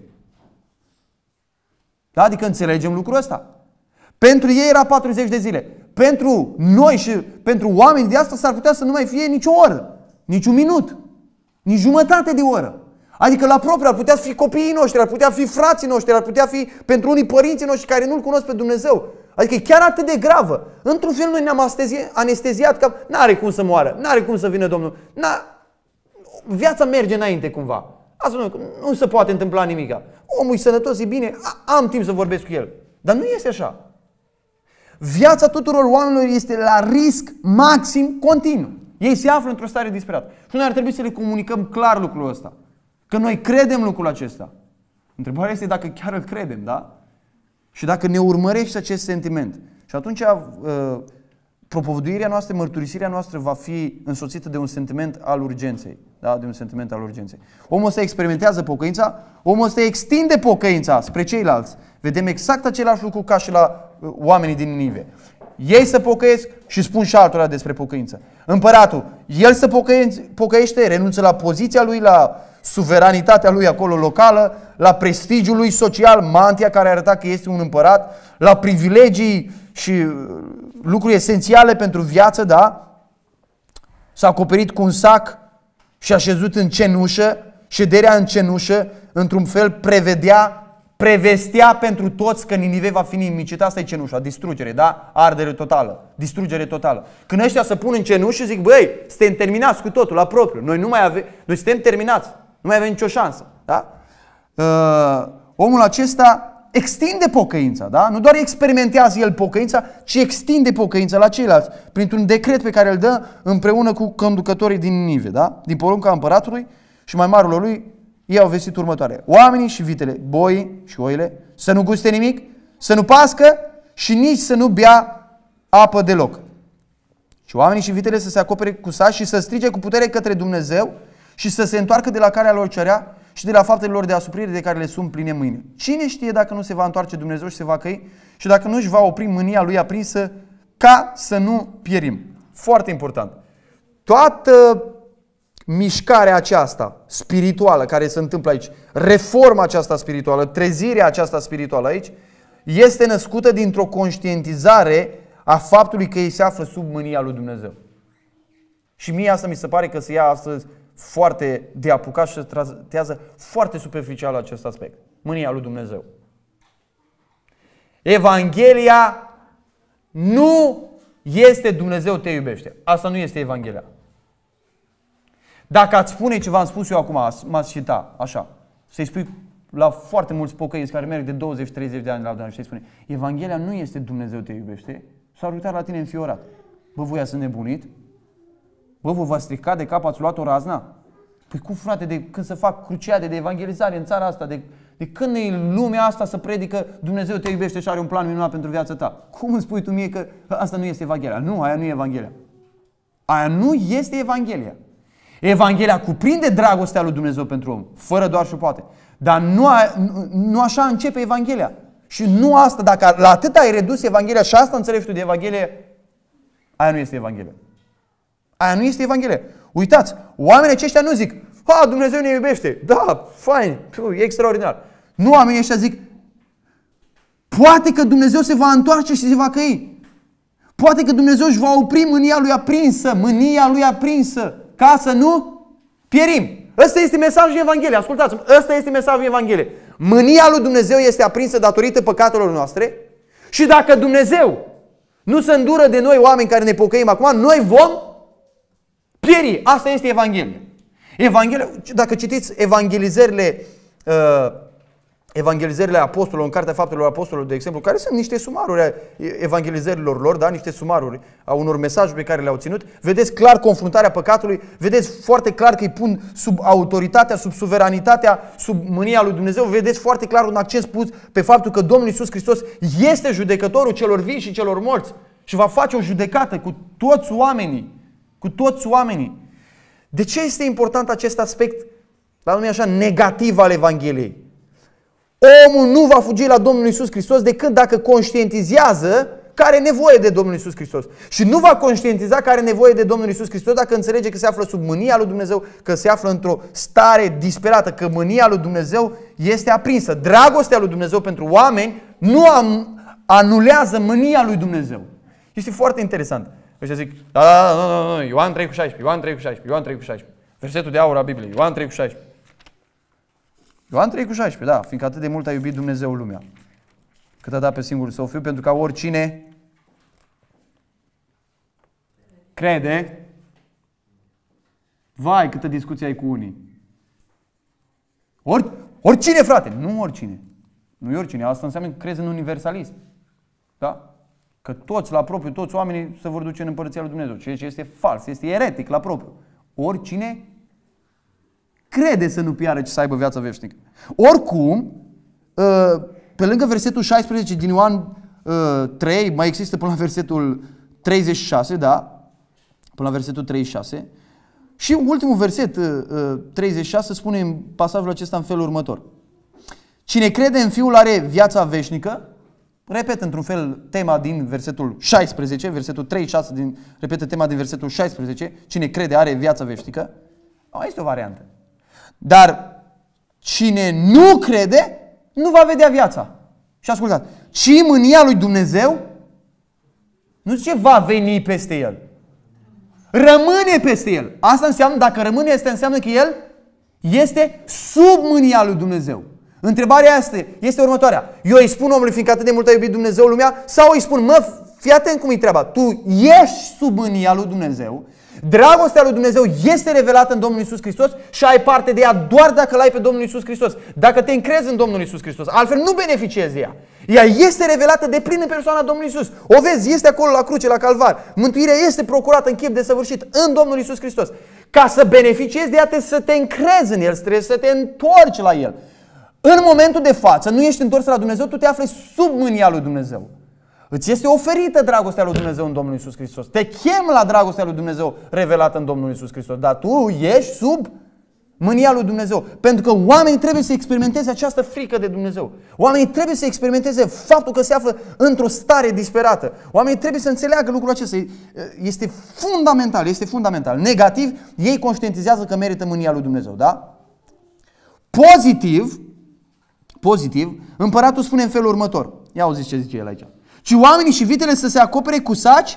S1: Da? Adică înțelegem lucrul ăsta. Pentru ei era 40 de zile. Pentru noi și pentru oameni de asta s-ar putea să nu mai fie nicio oră, nici un minut, nici jumătate de oră. Adică la propriu ar putea fi copiii noștri, ar putea fi frații noștri, ar putea fi pentru unii părinții noștri care nu-L cunosc pe Dumnezeu. Adică e chiar atât de gravă. Într-un fel noi ne-am anesteziat că n-are cum să moară, n-are cum să vină Domnul. Viața merge înainte cumva. Asta nu se poate întâmpla nimica. Omul e sănătos, e bine, am timp să vorbesc cu el. Dar nu este așa. Viața tuturor oamenilor este la risc maxim continuu. Ei se află într-o stare disperată. Și noi ar trebui să le comunicăm clar lucrul ăsta. Că noi credem lucrul acesta. Întrebarea este dacă chiar îl credem, da? Și dacă ne urmărește acest sentiment. Și atunci propovăduirea noastră, mărturisirea noastră va fi însoțită de un sentiment al urgenței. Da? De un sentiment al urgenței. Omul ăsta experimentează pocăința, omul ăsta extinde pocăința spre ceilalți. Vedem exact același lucru ca și la oamenii din Ninive. Ei se pocăiesc și spun și altora despre pocăință. Împăratul, el se pocăiește, renunță la poziția lui, la suveranitatea lui acolo locală, la prestigiul lui social, mantia care arăta că este un împărat, la privilegii și lucruri esențiale pentru viață, da? S-a acoperit cu un sac și a șezut în cenușă șederea în cenușă, într-un fel prevestea pentru toți că Ninive va fi nimicită. Asta e cenușa, distrugere, da? Ardere totală, distrugere totală. Când ăștia se pun în cenușă, zic, băi, suntem terminați cu totul, la propriu. Noi suntem terminați, nu mai avem nicio șansă. Da? Omul acesta extinde pocăința, da? Nu doar experimentează el pocăința, ci extinde pocăința la ceilalți printr-un decret pe care îl dă împreună cu conducătorii din Ninive, da? Din porunca împăratului și mai marul lui, ei au vestit următoare: oamenii și vitele, boii și oile să nu guste nimic, să nu pască și nici să nu bea apă deloc. Și oamenii și vitele să se acopere cu saci și să strige cu putere către Dumnezeu și să se întoarcă de la calea lor cerea și de la faptele lor de asuprire de care le sunt pline mâine. Cine știe dacă nu se va întoarce Dumnezeu și se va căi și dacă nu își va opri mânia lui aprinsă ca să nu pierim. Foarte important. Toată mișcarea aceasta spirituală care se întâmplă aici, reforma aceasta spirituală, trezirea aceasta spirituală aici, este născută dintr-o conștientizare a faptului că ei se află sub mânia lui Dumnezeu. Și mie asta mi se pare că se ia astăzi foarte de apucat și se tratează foarte superficial acest aspect. Mânia lui Dumnezeu. Evanghelia nu este Dumnezeu te iubește. Asta nu este Evanghelia. Dacă ați spune ce v-am spus eu acum, m-ați cita, așa, să-i spui la foarte mulți pocăiți care merg de 20-30 de ani la Dumnezeu și să-i spune: Evanghelia nu este Dumnezeu te iubește, s-ar uita la tine înfiorat. Bă, voi ați nebunit? Bă, vă v-ați stricat de cap, ați luat o razna? Păi cum, frate, de când se fac cruciade de evangelizare în țara asta, de când e lumea asta să predică Dumnezeu te iubește și are un plan minunat pentru viața ta? Cum îmi spui tu mie că asta nu este Evanghelia? Nu, aia nu e Evanghelia. Aia nu este Evanghelia. Evanghelia cuprinde dragostea lui Dumnezeu pentru om, fără doar și poate. Dar nu așa începe Evanghelia. Și nu asta, dacă la atât ai redus Evanghelia și asta înțelegi tu de Evanghelie, aia nu este Evanghelia. Aia nu este Evanghelia. Uitați, oamenii aceștia nu zic: ha, Dumnezeu ne iubește. Da, fain, e extraordinar. Nu, oamenii ăștia zic: poate că Dumnezeu se va întoarce și se va căi. Poate că Dumnezeu își va opri mânia lui aprinsă, ca să nu pierim. Ăsta este mesajul Evangheliei. Ascultați-mă, ăsta este mesajul Evangheliei. Mânia lui Dumnezeu este aprinsă datorită păcatelor noastre și dacă Dumnezeu nu se îndură de noi, oameni care ne pocăim acum, noi vom pieri. Asta este Evanghelia. Evanghelia, dacă citiți evangelizările apostolilor, în Cartea Faptelor Apostolilor, de exemplu, care sunt niște sumaruri a evangelizărilor lor, da? Niște sumaruri a unor mesaje pe care le-au ținut, vedeți clar confruntarea păcatului, vedeți foarte clar că îi pun sub autoritatea, sub suveranitatea, sub mânia lui Dumnezeu, vedeți foarte clar un accent pus pe faptul că Domnul Iisus Hristos este judecătorul celor vii și celor morți și va face o judecată cu toți oamenii. Cu toți oamenii. De ce este important acest aspect, la numai așa, negativ al Evangheliei? Omul nu va fugi la Domnul Iisus Hristos decât dacă conștientizează că are nevoie de Domnul Iisus Hristos. Și nu va conștientiza că are nevoie de Domnul Iisus Hristos dacă înțelege că se află sub mânia lui Dumnezeu, că se află într-o stare disperată, că mânia lui Dumnezeu este aprinsă. Dragostea lui Dumnezeu pentru oameni nu anulează mânia lui Dumnezeu. Este foarte interesant. Ăștia zic: da, Ioan 3,16, Ioan 3,16, Ioan 3,16. Versetul de aur a Bibliei, Ioan 3,16. Ioan 3,16, da, fiindcă atât de mult a iubit Dumnezeu lumea, cât a dat pe singurul Său Fiu, pentru ca oricine crede. Vai, câtă discuție ai cu unii. Oricine, frate, nu oricine. Nu e oricine, asta înseamnă că crezi în universalism. Da? Că toți, la propriu, toți oamenii se vor duce în Împărăția lui Dumnezeu. Ceea ce este fals, este eretic la propriu. Oricine crede să nu piară, ci să aibă viața veșnică. Oricum, pe lângă versetul 16 din Ioan 3, mai există până la versetul 36, da? Până la versetul 36. Și ultimul verset, 36, spune în pasajul acesta în felul următor: cine crede în Fiul are viața veșnică. Repet într-un fel tema din versetul 16, versetul 36 repetă tema din versetul 16, cine crede are viața veșnică. Mai este o variantă. Dar cine nu crede, nu va vedea viața. Și ascultați, ci mânia lui Dumnezeu, nu zice va veni peste el, rămâne peste el. Asta înseamnă, dacă rămâne, asta înseamnă că el Este sub mânia lui Dumnezeu. Întrebarea este următoarea. Eu îi spun omului, fiindcă atât de mult a iubit Dumnezeu lumea, sau îi spun, mă, fii atent cum e treaba. Tu ești sub mânia lui Dumnezeu, dragostea lui Dumnezeu este revelată în Domnul Iisus Hristos și ai parte de ea doar dacă l-ai pe Domnul Iisus Hristos. Dacă te încrezi în Domnul Iisus Hristos, altfel nu beneficiezi de ea. Ea este revelată de plin în persoana Domnului Iisus. O vezi, este acolo la cruce, la calvar. Mântuirea este procurată în chip desăvârșit în Domnul Iisus Hristos. Ca să beneficiezi de ea, trebuie să te încrezi în El, trebuie să te întorci la El. În momentul de față, nu ești întors la Dumnezeu, tu te afli sub mânia lui Dumnezeu. Îți este oferită dragostea lui Dumnezeu în Domnul Iisus Hristos. Te chem la dragostea lui Dumnezeu revelată în Domnul Iisus Hristos. Dar tu ești sub mânia lui Dumnezeu. Pentru că oamenii trebuie să experimenteze această frică de Dumnezeu. Oamenii trebuie să experimenteze faptul că se află într-o stare disperată. Oamenii trebuie să înțeleagă lucrul acesta. Este fundamental, este fundamental. Negativ, ei conștientizează că merită mânia lui Dumnezeu. Da? Pozitiv, împăratul spune în felul următor. Ia auziți ce zice el aici. Ci oamenii și vitele să se acopere cu saci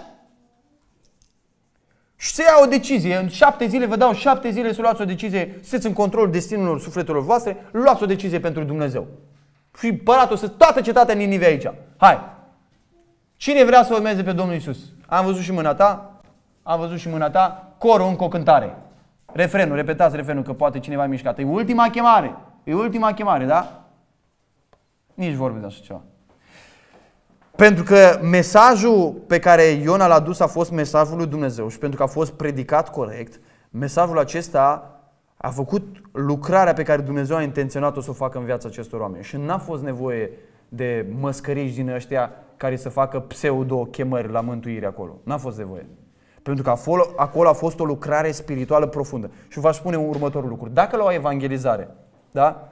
S1: și să ia o decizie. În 7 zile, vă dau 7 zile să luați o decizie, sunteți în controlul destinului sufletelor voastre, luați o decizie pentru Dumnezeu. Și împăratul să toată cetatea Ninive aici. Hai! Cine vrea să urmeze pe Domnul Iisus? Am văzut și mâna ta, corul încă o cântare. Refrenul, repetați refrenul că poate cineva mișcat. E ultima chemare, da? Nici vorbe de așa ceva. Pentru că mesajul pe care Iona l-a dus a fost mesajul lui Dumnezeu și pentru că a fost predicat corect, mesajul acesta a făcut lucrarea pe care Dumnezeu a intenționat-o să o facă în viața acestor oameni. Și n-a fost nevoie de măscăriși din ăștia care să facă pseudo-chemări la mântuire acolo. N-a fost nevoie. Pentru că acolo a fost o lucrare spirituală profundă. Și v-aș spune următorul lucru. Dacă la o evangelizare, da?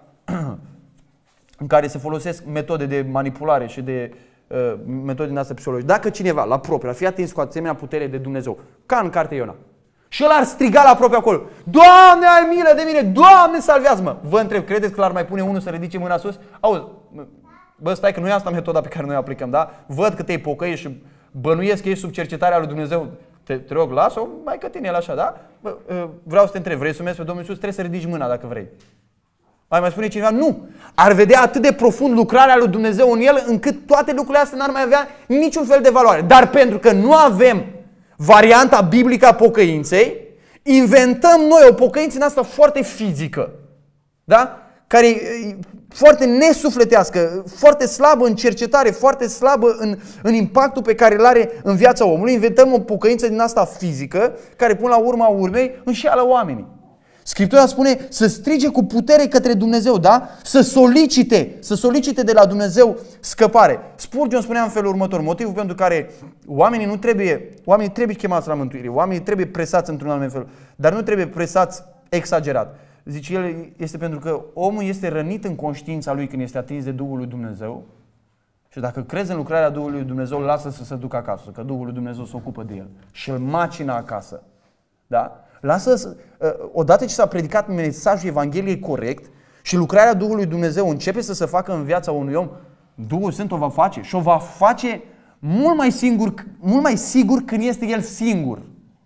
S1: în care se folosesc metode de manipulare și de metode din astea psihologice. Dacă cineva, la propriu, ar fi atins cu asemenea putere de Dumnezeu, ca în cartea Iona, și el ar striga la propriu acolo, Doamne, ai milă de mine, Doamne, salvează-mă! Vă întreb, credeți că l-ar mai pune unul să ridice mâna sus? Auzi, bă, stai că nu e asta metoda pe care noi o aplicăm, da? Văd că te-ai pocăit și bănuiesc că ești sub cercetarea lui Dumnezeu. Te rog, lasă-o mai cătine el așa, da? Vreau să te întreb, vrei să mergi pe Domnul Iisus? Trebuie să ridici mâna dacă vrei. Mai spune cineva? Nu. Ar vedea atât de profund lucrarea lui Dumnezeu în el, încât toate lucrurile astea n-ar mai avea niciun fel de valoare. Dar pentru că nu avem varianta biblică a pocăinței, inventăm noi o pocăință în asta foarte fizică. Da? Care e foarte nesufletească, foarte slabă în cercetare, foarte slabă în impactul pe care îl are în viața omului. Inventăm o pocăință din asta fizică, care până la urma urmei înșeală oamenii. Scriptura spune să strige cu putere către Dumnezeu, da? Să solicite de la Dumnezeu scăpare. Spurgeon spunea în felul următor, motivul pentru care oamenii trebuie chemați la mântuire, oamenii trebuie presați într-un anume fel, dar nu trebuie presați exagerat. Zice el, este pentru că omul este rănit în conștiința lui când este atins de Duhul lui Dumnezeu și dacă crezi în lucrarea Duhului lui Dumnezeu, lasă să se ducă acasă, că Duhul lui Dumnezeu se ocupă de el și îl macină acasă. Da? Lasă, odată ce s-a predicat mesajul Evangheliei corect și lucrarea Duhului Dumnezeu începe să se facă în viața unui om, Duhul Sfânt o va face și o va face mult mai sigur când este el singur,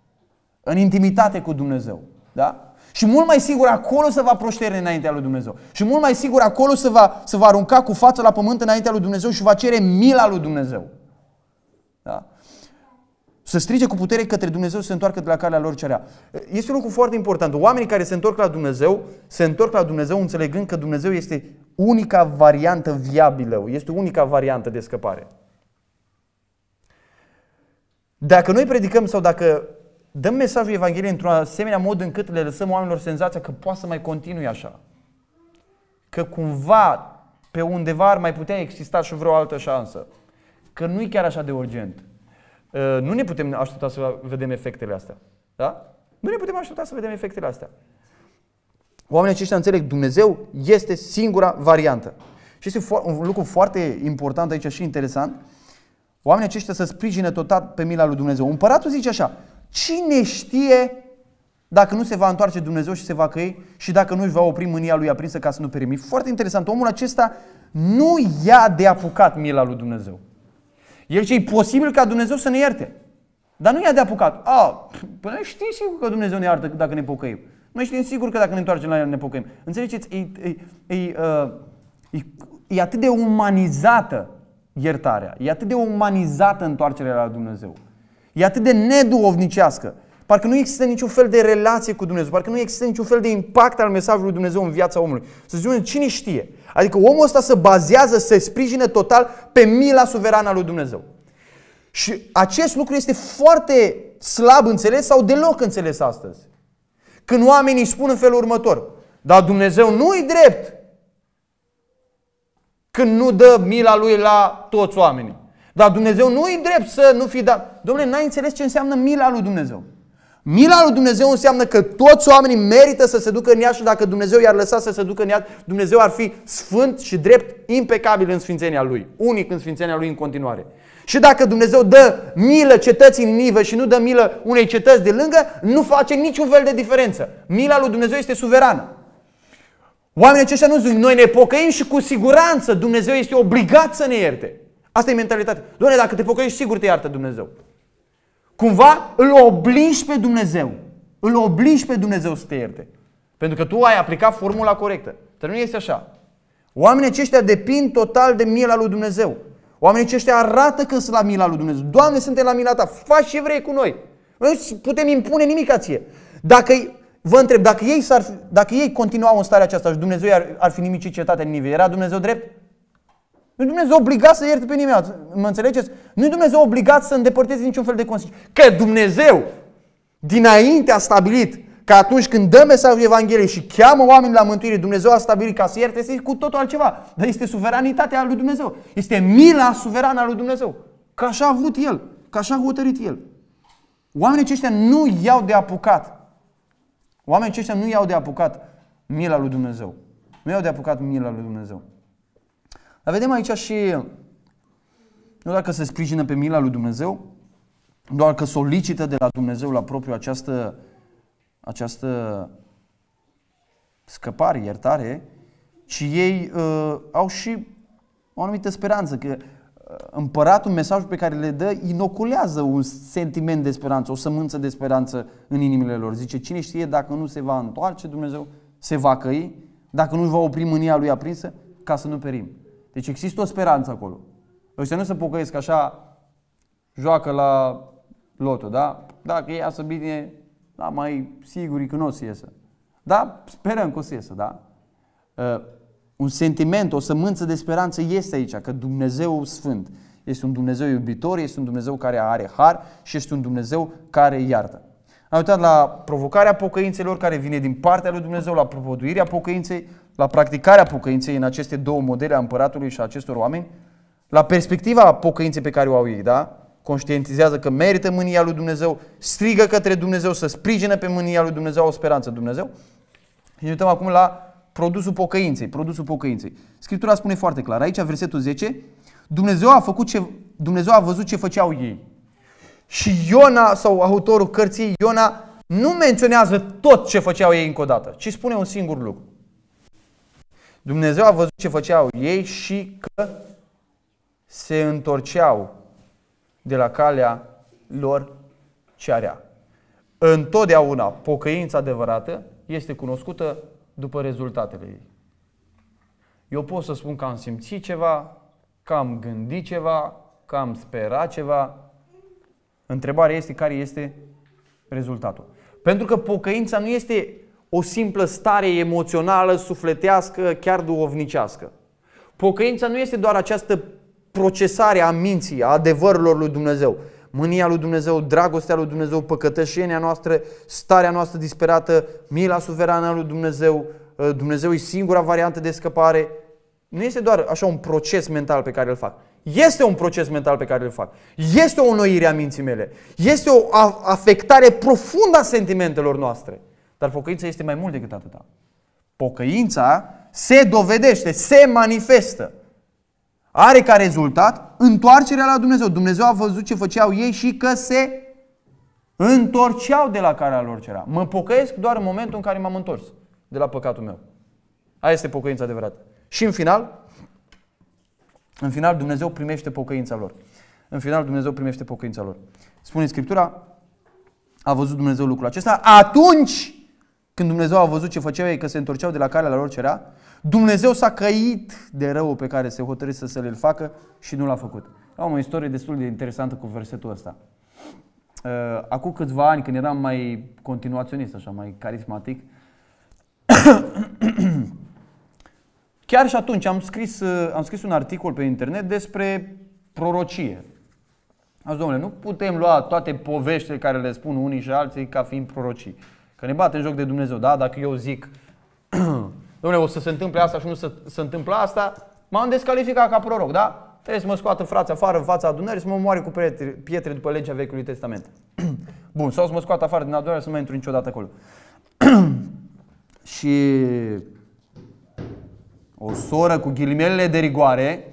S1: în intimitate cu Dumnezeu. Da? Și mult mai sigur acolo se va proșterne înaintea lui Dumnezeu. Și mult mai sigur acolo se va arunca cu fața la pământ înaintea lui Dumnezeu și va cere mila lui Dumnezeu. Da? Să strige cu putere către Dumnezeu să se întoarcă de la calea lor cea rea. Este un lucru foarte important. Oamenii care se întorc la Dumnezeu înțelegând că Dumnezeu este unica variantă viabilă, este unica variantă de scăpare. Dacă noi predicăm sau dacă dăm mesajul Evangheliei într-un asemenea mod încât le lăsăm oamenilor senzația că poate să mai continue așa, că cumva pe undeva ar mai putea exista și vreo altă șansă, că nu e chiar așa de urgent, nu ne putem aștepta să vedem efectele astea. Da? Nu ne putem aștepta să vedem efectele astea. Oamenii aceștia înțeleg, Dumnezeu este singura variantă. Și este un lucru foarte important aici și interesant. Oamenii aceștia să sprijine total pe mila lui Dumnezeu. Împăratul zice așa, cine știe dacă nu se va întoarce Dumnezeu și se va căi și dacă nu își va opri mânia lui aprinsă ca să nu perimi. Foarte interesant, omul acesta nu ia de apucat mila lui Dumnezeu. El zice, e posibil ca Dumnezeu să ne ierte. Dar nu i-a de apucat. Până știi sigur că Dumnezeu ne iartă dacă ne pocăim. Noi știm sigur că dacă ne întoarcem la El ne pocăim. Înțelegeți? E atât de umanizată iertarea. E atât de umanizată întoarcerea la Dumnezeu. E atât de neduhovnicească. Parcă nu există niciun fel de relație cu Dumnezeu. Parcă nu există niciun fel de impact al mesajului lui Dumnezeu în viața omului. Să zicem, cine știe? Adică omul ăsta se bazează, se sprijină total pe mila suverană a lui Dumnezeu. Și acest lucru este foarte slab înțeles sau deloc înțeles astăzi. Când oamenii spun în felul următor: dar Dumnezeu nu-i drept când nu dă mila Lui la toți oamenii. Dar Dumnezeu nu-i drept să nu fi dat. Dom'le, n-ai înțeles ce înseamnă mila lui Dumnezeu. Mila lui Dumnezeu înseamnă că toți oamenii merită să se ducă în iad și dacă Dumnezeu i-ar lăsa să se ducă în iad, Dumnezeu ar fi sfânt și drept, impecabil în sfințenia Lui, unic în sfințenia Lui în continuare. Și dacă Dumnezeu dă milă cetății Ninive și nu dă milă unei cetăți de lângă, nu face niciun fel de diferență. Mila lui Dumnezeu este suverană. Oamenii aceștia nu zic: noi ne pocăim și cu siguranță Dumnezeu este obligat să ne ierte. Asta e mentalitatea. Doamne, dacă te pocăiești, sigur te iartă Dumnezeu. Cumva îl obligi pe Dumnezeu. Îl obligi pe Dumnezeu să te ierte. Pentru că tu ai aplicat formula corectă. Dar nu este așa. Oamenii aceștia depind total de mila lui Dumnezeu. Oamenii aceștia arată că sunt la mila lui Dumnezeu. Doamne, suntem la mila Ta. Faci ce vrei cu noi. Noi nu putem impune nimic ție. Vă întreb, dacă ei continuau în starea aceasta și Dumnezeu ar fi nimicit cetatea Ninive, era Dumnezeu drept? Nu e Dumnezeu obligat să ierte pe nimeni. Mă înțelegeți? Nu e Dumnezeu obligat să îndepărteze niciun fel de consecințe. Că Dumnezeu dinainte a stabilit că atunci când dă mesajul Evangheliei și cheamă oamenii la mântuire, Dumnezeu a stabilit ca să ierte, este cu totul altceva. Dar este suveranitatea lui Dumnezeu. Este mila suverană a lui Dumnezeu. Că așa a vrut El. Că așa a hotărât El. Oamenii aceștia nu iau de apucat. Oamenii aceștia nu iau de apucat mila lui Dumnezeu. Nu iau de apucat mila lui Dumnezeu. Dar vedem aici și nu doar că se sprijină pe mila lui Dumnezeu, doar că solicită de la Dumnezeu la propriu această scăpare, iertare, ci ei au și o anumită speranță, că împăratul, mesajul pe care le dă, inoculează un sentiment de speranță, o sămânță de speranță în inimile lor. Zice: cine știe dacă nu se va întoarce Dumnezeu, se va căi, dacă nu va opri mânia Lui aprinsă, ca să nu perim. Deci există o speranță acolo. Ăștia nu se pocăiesc așa, joacă la loto, da? Dacă iasă bine, da, mai sigur că nu o să iasă. Da? Sperăm că o să iasă, da? Un sentiment, o sămânță de speranță este aici, că Dumnezeu Sfânt este un Dumnezeu iubitor, este un Dumnezeu care are har și este un Dumnezeu care iartă. Am uitat la provocarea pocăințelor care vine din partea lui Dumnezeu, la propovăduirea pocăinței, la practicarea pocăinței în aceste două modele a împăratului și a acestor oameni, la perspectiva pocăinței pe care o au ei, da? Conștientizează că merită mânia lui Dumnezeu, strigă către Dumnezeu, să sprijină pe mânia lui Dumnezeu, o speranță Dumnezeu. Și ne uităm acum la produsul pocăinței, Scriptura spune foarte clar, aici versetul 10, Dumnezeu a văzut ce făceau ei. Și Iona, sau autorul cărții Iona, nu menționează tot ce făceau ei încă o dată, ci spune un singur lucru. Dumnezeu a văzut ce făceau ei și că se întorceau de la calea lor cea rea. Întotdeauna pocăința adevărată este cunoscută după rezultatele ei. Eu pot să spun că am simțit ceva, că am gândit ceva, că am sperat ceva. Întrebarea este care este rezultatul. Pentru că pocăința nu este o simplă stare emoțională, sufletească, chiar duhovnicească. Pocăința nu este doar această procesare a minții, a adevărurilor lui Dumnezeu. Mânia lui Dumnezeu, dragostea lui Dumnezeu, păcătășenia noastră, starea noastră disperată, mila suverană a lui Dumnezeu, Dumnezeu e singura variantă de scăpare. Nu este doar așa un proces mental pe care îl fac. Este un proces mental pe care îl fac. Este o înnoire a minții mele. Este o afectare profundă a sentimentelor noastre. Dar pocăința este mai mult decât atâta. Pocăința se dovedește, se manifestă. Are ca rezultat întoarcerea la Dumnezeu. Dumnezeu a văzut ce făceau ei și că se întorceau de la calea lor ce era. Mă pocăiesc doar în momentul în care m-am întors de la păcatul meu. Aia este pocăința adevărată. Și în final Dumnezeu primește pocăința lor. În final Dumnezeu primește pocăința lor. Spune Scriptura, a văzut Dumnezeu lucrul acesta, atunci când Dumnezeu a văzut ce făceau ei, că se întorceau de la calea la lor ce era, Dumnezeu s-a căit de răul pe care se hotărâse să le-l facă și nu l-a făcut. Am o istorie destul de interesantă cu versetul ăsta. Acum câțiva ani, când eram mai continuaționist, așa, mai carismatic, chiar și atunci am scris un articol pe internet despre prorocie. Azi, domnule, nu putem lua toate poveștile care le spun unii și alții ca fiind prorocii. Că ne bate în joc de Dumnezeu, da? Dacă eu zic, domnule, o să se întâmple asta și nu se întâmplă asta, m-am descalificat ca proroc, da? Trebuie să mă scoată frații afară în fața adunării, să mă omoare cu pietre după legea Vechiului Testament. Bun, sau să mă scoată afară din adunare, să nu mai intru niciodată acolo. Și o soră cu ghilimelele de rigoare,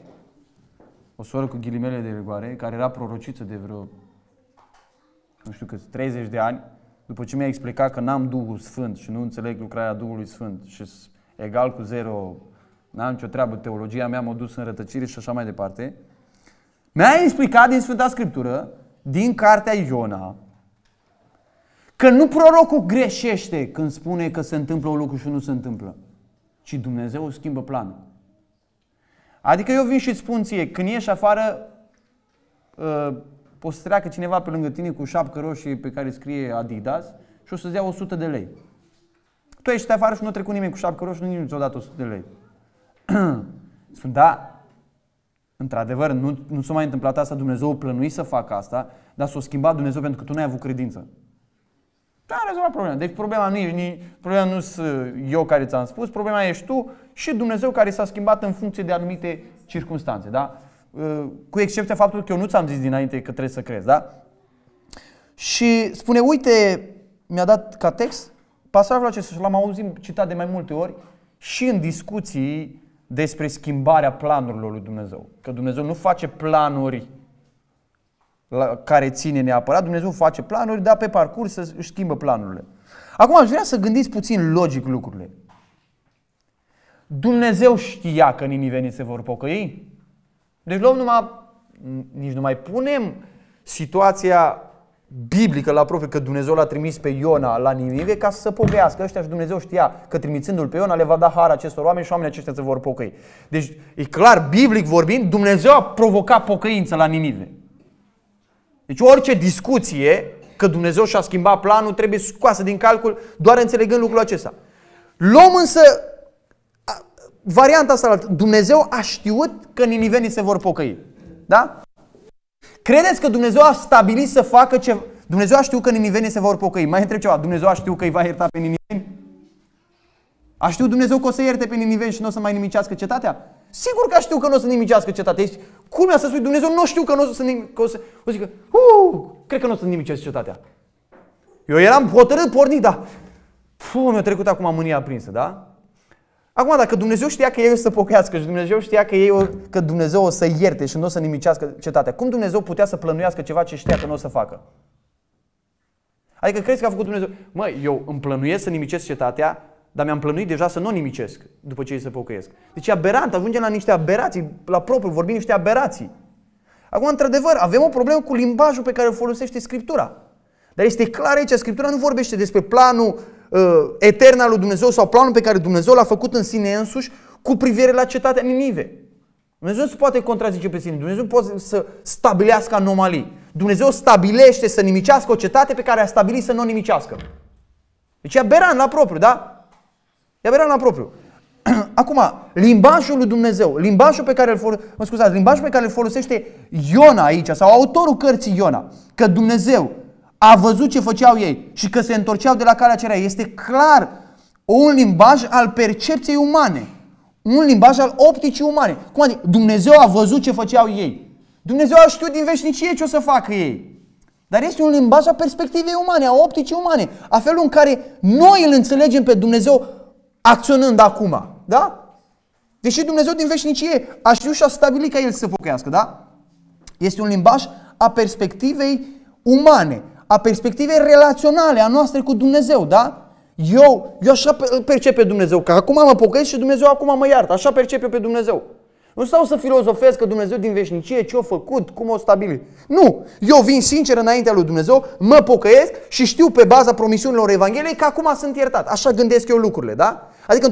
S1: care era prorociță de vreo, nu știu câți, 30 de ani, după ce mi-a explicat că n-am Duhul Sfânt și nu înțeleg lucrarea Duhului Sfânt și egal cu zero, n-am nicio treabă, teologia mea m-a dus în rătăcire și așa mai departe, mi-a explicat din Sfânta Scriptură, din cartea Iona, că nu prorocul greșește când spune că se întâmplă un lucru și nu se întâmplă, ci Dumnezeu schimbă planul. Adică eu vin și îți spun ție, când ieși afară, poți să treacă cineva pe lângă tine cu șapcă roșie pe care scrie Adidas și o să-ți dea 100 de lei. Tu ești afară și nu a trecut nimeni cu șapcă roșie, nici nu ți-o dat 100 de lei. Spun, da, într-adevăr, nu s-a mai întâmplat asta, Dumnezeu a plănuit să facă asta, dar s-a schimbat Dumnezeu pentru că tu n-ai avut credință. Da, a rezolvat problema. Deci problema nu sunt eu care ți-am spus, problema ești tu și Dumnezeu care s-a schimbat în funcție de anumite circunstanțe, da? Cu excepția faptului că eu nu ți-am zis dinainte că trebuie să crezi, da? Și spune, uite, mi-a dat ca text pasajul acesta și l-am auzit citat de mai multe ori și în discuții despre schimbarea planurilor lui Dumnezeu. Că Dumnezeu nu face planuri la care ține neapărat, Dumnezeu face planuri, dar pe parcurs își schimbă planurile. Acum aș vrea să gândiți puțin logic lucrurile. Dumnezeu știa că ninivenii se vor pocăi? Deci nici nu mai punem situația biblică la propriu că Dumnezeu l-a trimis pe Iona la Ninive ca să se pocăiască ăștia și Dumnezeu știa că trimițându-l pe Iona le va da har acestor oameni și oamenii aceștia se vor pocăi. Deci e clar, biblic vorbind, Dumnezeu a provocat pocăință la Ninive. Deci orice discuție că Dumnezeu și-a schimbat planul trebuie scoasă din calcul doar înțelegând lucrul acesta. Luăm însă varianta asta, Dumnezeu a știut că ninivenii se vor pocăi. Da? Credeți că Dumnezeu a stabilit să facă ce... Dumnezeu a știut că ninivenii se vor pocăi. Mai întreb ceva, Dumnezeu a știut că îi va ierta pe niniveni? A știut Dumnezeu că o să ierte pe niniveni și nu o să mai nimicească cetatea? Sigur că a știut că nu o să nimicească cetatea. Cum să spui, Dumnezeu nu știu că nu o să nimicească. O zic, cred că nu o să nimicească cetatea. Eu eram hotărât, pornit, dar mi-a trecut acum mânia aprinsă, da? Acum, dacă Dumnezeu știa că ei o să pocăiască și Dumnezeu știa că Dumnezeu o să ierte și nu o să nimicească cetatea, cum Dumnezeu putea să plănuiască ceva ce știa că nu o să facă? Adică crezi că a făcut Dumnezeu? Măi, eu îmi plănuiesc să nimicesc cetatea, dar mi-am plănuit deja să nu o nimicesc după ce ei se pocăiesc. Deci e aberant, ajungem la niște aberații, la propriu, vorbim niște aberații. Acum, într-adevăr, avem o problemă cu limbajul pe care îl folosește Scriptura. Dar este clar aici, Scriptura nu vorbește despre planul etern al lui Dumnezeu sau planul pe care Dumnezeu l-a făcut în sine însuși cu privire la cetatea Ninive. Dumnezeu nu se poate contrazice pe sine, Dumnezeu poate să stabilească anomalii. Dumnezeu stabilește să nimicească o cetate pe care a stabilit să nu o nimicească. Deci e aberant la propriu, da? E aberant la propriu. Acum, limbajul lui Dumnezeu, limbajul pe care îl folosește Iona aici, sau autorul cărții Iona, că Dumnezeu a văzut ce făceau ei și că se întorceau de la calea cea rea, este clar un limbaj al percepției umane, un limbaj al opticii umane. Cum adică? Dumnezeu a văzut ce făceau ei. Dumnezeu a știut din veșnicie ce o să facă ei. Dar este un limbaj a perspectivei umane, a opticii umane, a felul în care noi îl înțelegem pe Dumnezeu acționând acum. Da? Deși Dumnezeu din veșnicie a știut și a stabilit ca el să se pocăiască. Da? Este un limbaj a perspectivei umane, a perspectivei relaționale a noastre cu Dumnezeu. Da? Eu așa percep pe Dumnezeu, că acum mă pocăiesc și Dumnezeu acum mă iartă. Așa percep eu pe Dumnezeu. Nu stau să filozofez că Dumnezeu din veșnicie ce-a făcut, cum o stabilit. Nu! Eu vin sincer înaintea lui Dumnezeu, mă pocăiesc și știu pe baza promisiunilor Evangheliei că acum sunt iertat. Așa gândesc eu lucrurile, da? Adică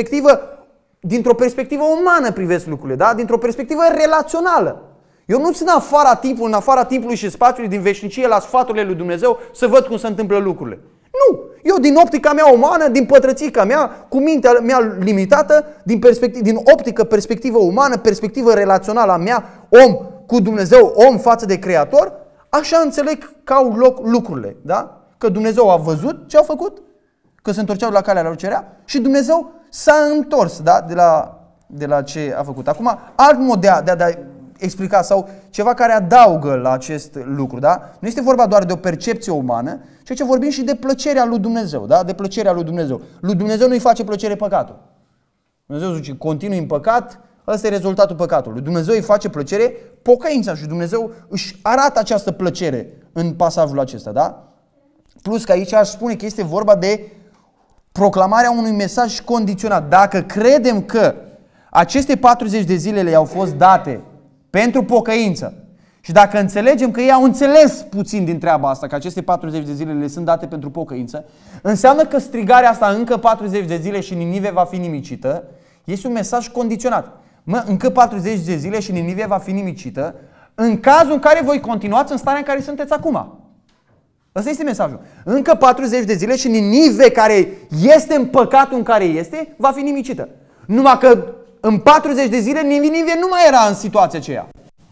S1: dintr-o perspectivă umană privesc lucrurile, da? Dintr-o perspectivă relațională. Eu nu sunt în afara timpului și spațiului din veșnicie la sfaturile lui Dumnezeu să văd cum se întâmplă lucrurile. Nu! Eu din optica mea umană, din pătrățica mea, cu mintea mea limitată, din perspectivă umană, perspectivă relațională a mea, om cu Dumnezeu, om față de Creator, așa înțeleg că au loc lucrurile. Da? Că Dumnezeu a văzut ce au făcut, că se întorceau la calea lor cerea și Dumnezeu s-a întors, da? de la ce a făcut. Acum, alt mod de a explica sau ceva care adaugă la acest lucru, da? Nu este vorba doar de o percepție umană, ci ce vorbim și de plăcerea lui Dumnezeu, da? De plăcerea lui Dumnezeu. Lui Dumnezeu nu-i face plăcere păcatul. Dumnezeu zice, continui în păcat, ăsta e rezultatul păcatului. Lui Dumnezeu îi face plăcere pocăința și Dumnezeu își arată această plăcere în pasajul acesta, da? Plus că aici aș spune că este vorba de proclamarea unui mesaj condiționat. Dacă credem că aceste 40 de zile le-au fost date pentru pocăință și dacă înțelegem că ei au înțeles puțin din treaba asta, că aceste 40 de zile le sunt date pentru pocăință, înseamnă că strigarea asta încă 40 de zile și Ninive va fi nimicită, este un mesaj condiționat. Încă 40 de zile și Ninive va fi nimicită în cazul în care voi continuați în starea în care sunteți acum. Ăsta este mesajul. Încă 40 de zile și Ninive, care este în păcatul în care este, va fi nimicită. Numai că în 40 de zile Ninive nu mai era în situația aceea.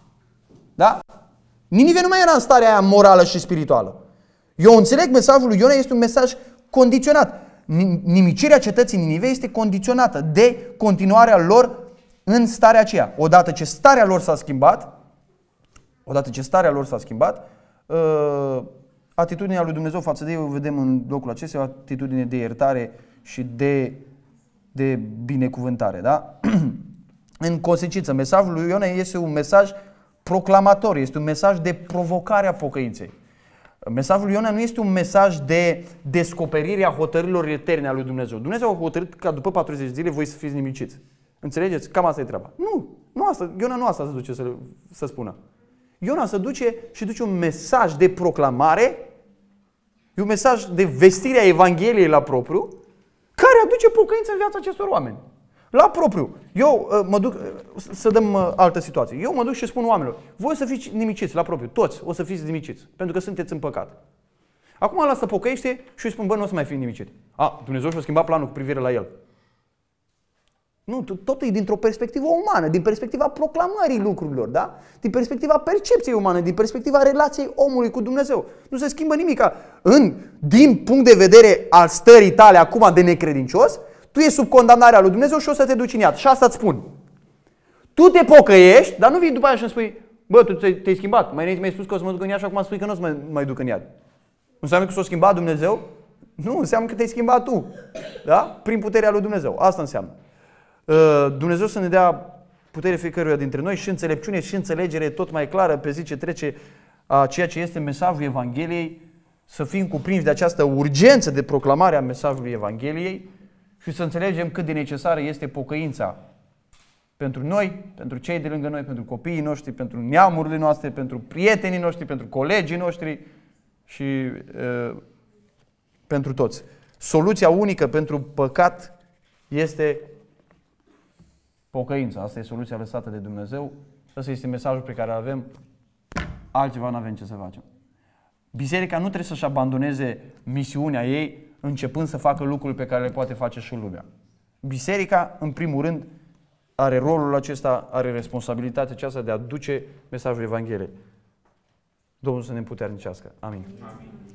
S1: Da? Ninive nu mai era în starea aia morală și spirituală. Eu înțeleg mesajul lui Iona, este un mesaj condiționat. Nimicirea cetății Ninive este condiționată de continuarea lor în starea aceea. Odată ce starea lor s-a schimbat, atitudinea lui Dumnezeu față de ei, o vedem în locul acesta, o atitudine de iertare și de binecuvântare. Da? În consecință, mesajul lui Iona este un mesaj proclamator, este un mesaj de provocare a pocăinței. Mesajul lui Iona nu este un mesaj de descoperire a hotărârilor eterne a lui Dumnezeu. Dumnezeu a hotărât ca după 40 de zile voi să fiți nimiciți. Înțelegeți? Cam asta e treaba. Nu asta, Iona nu asta se duce să spună. Iona se duce și duce un mesaj de proclamare, e un mesaj de vestire a Evangheliei la propriu, care aduce pocăință în viața acestor oameni. La propriu. Eu mă duc, să dăm altă situație. Eu mă duc și spun oamenilor, voi o să fiți nimiciți la propriu, toți o să fiți nimiciți, pentru că sunteți în păcat. Acum ăla se pocăiește și îi spun, bă, nu o să mai fi nimicit. Dumnezeu și-a schimbat planul cu privire la el. Nu, totul e dintr-o perspectivă umană, din perspectiva proclamării lucrurilor, da? Din perspectiva percepției umane, din perspectiva relației omului cu Dumnezeu. Nu se schimbă nimic. Din punct de vedere al stării tale acum de necredincios, tu ești sub condamnarea lui Dumnezeu și o să te duci în iad. Și asta îți spun. Tu te pocăiești, dar nu vii după aia și îmi spui, bă, tu te-ai schimbat. Mai înainte mi-ai spus că o să mă duc în iad și acum spui că nu o să mă mai duc în iad. Înseamnă că s-a schimbat Dumnezeu? Nu, înseamnă că te-ai schimbat tu. Da? Prin puterea lui Dumnezeu. Asta înseamnă. Dumnezeu să ne dea putere fiecăruia dintre noi și înțelepciune și înțelegere tot mai clară pe zi ce trece a ceea ce este mesajul Evangheliei, să fim cuprinși de această urgență de proclamare a mesajului Evangheliei și să înțelegem cât de necesară este pocăința pentru noi, pentru cei de lângă noi, pentru copiii noștri, pentru neamurile noastre, pentru prietenii noștri, pentru colegii noștri și pentru toți. Soluția unică pentru păcat este pocăința. Asta e soluția lăsată de Dumnezeu. Ăsta este mesajul pe care îl avem. Altceva nu avem ce să facem. Biserica nu trebuie să-și abandoneze misiunea ei începând să facă lucruri pe care le poate face și lumea. Biserica, în primul rând, are rolul acesta, are responsabilitatea aceasta de a duce mesajul Evangheliei. Domnul să ne împuternicească. Amin. Amin.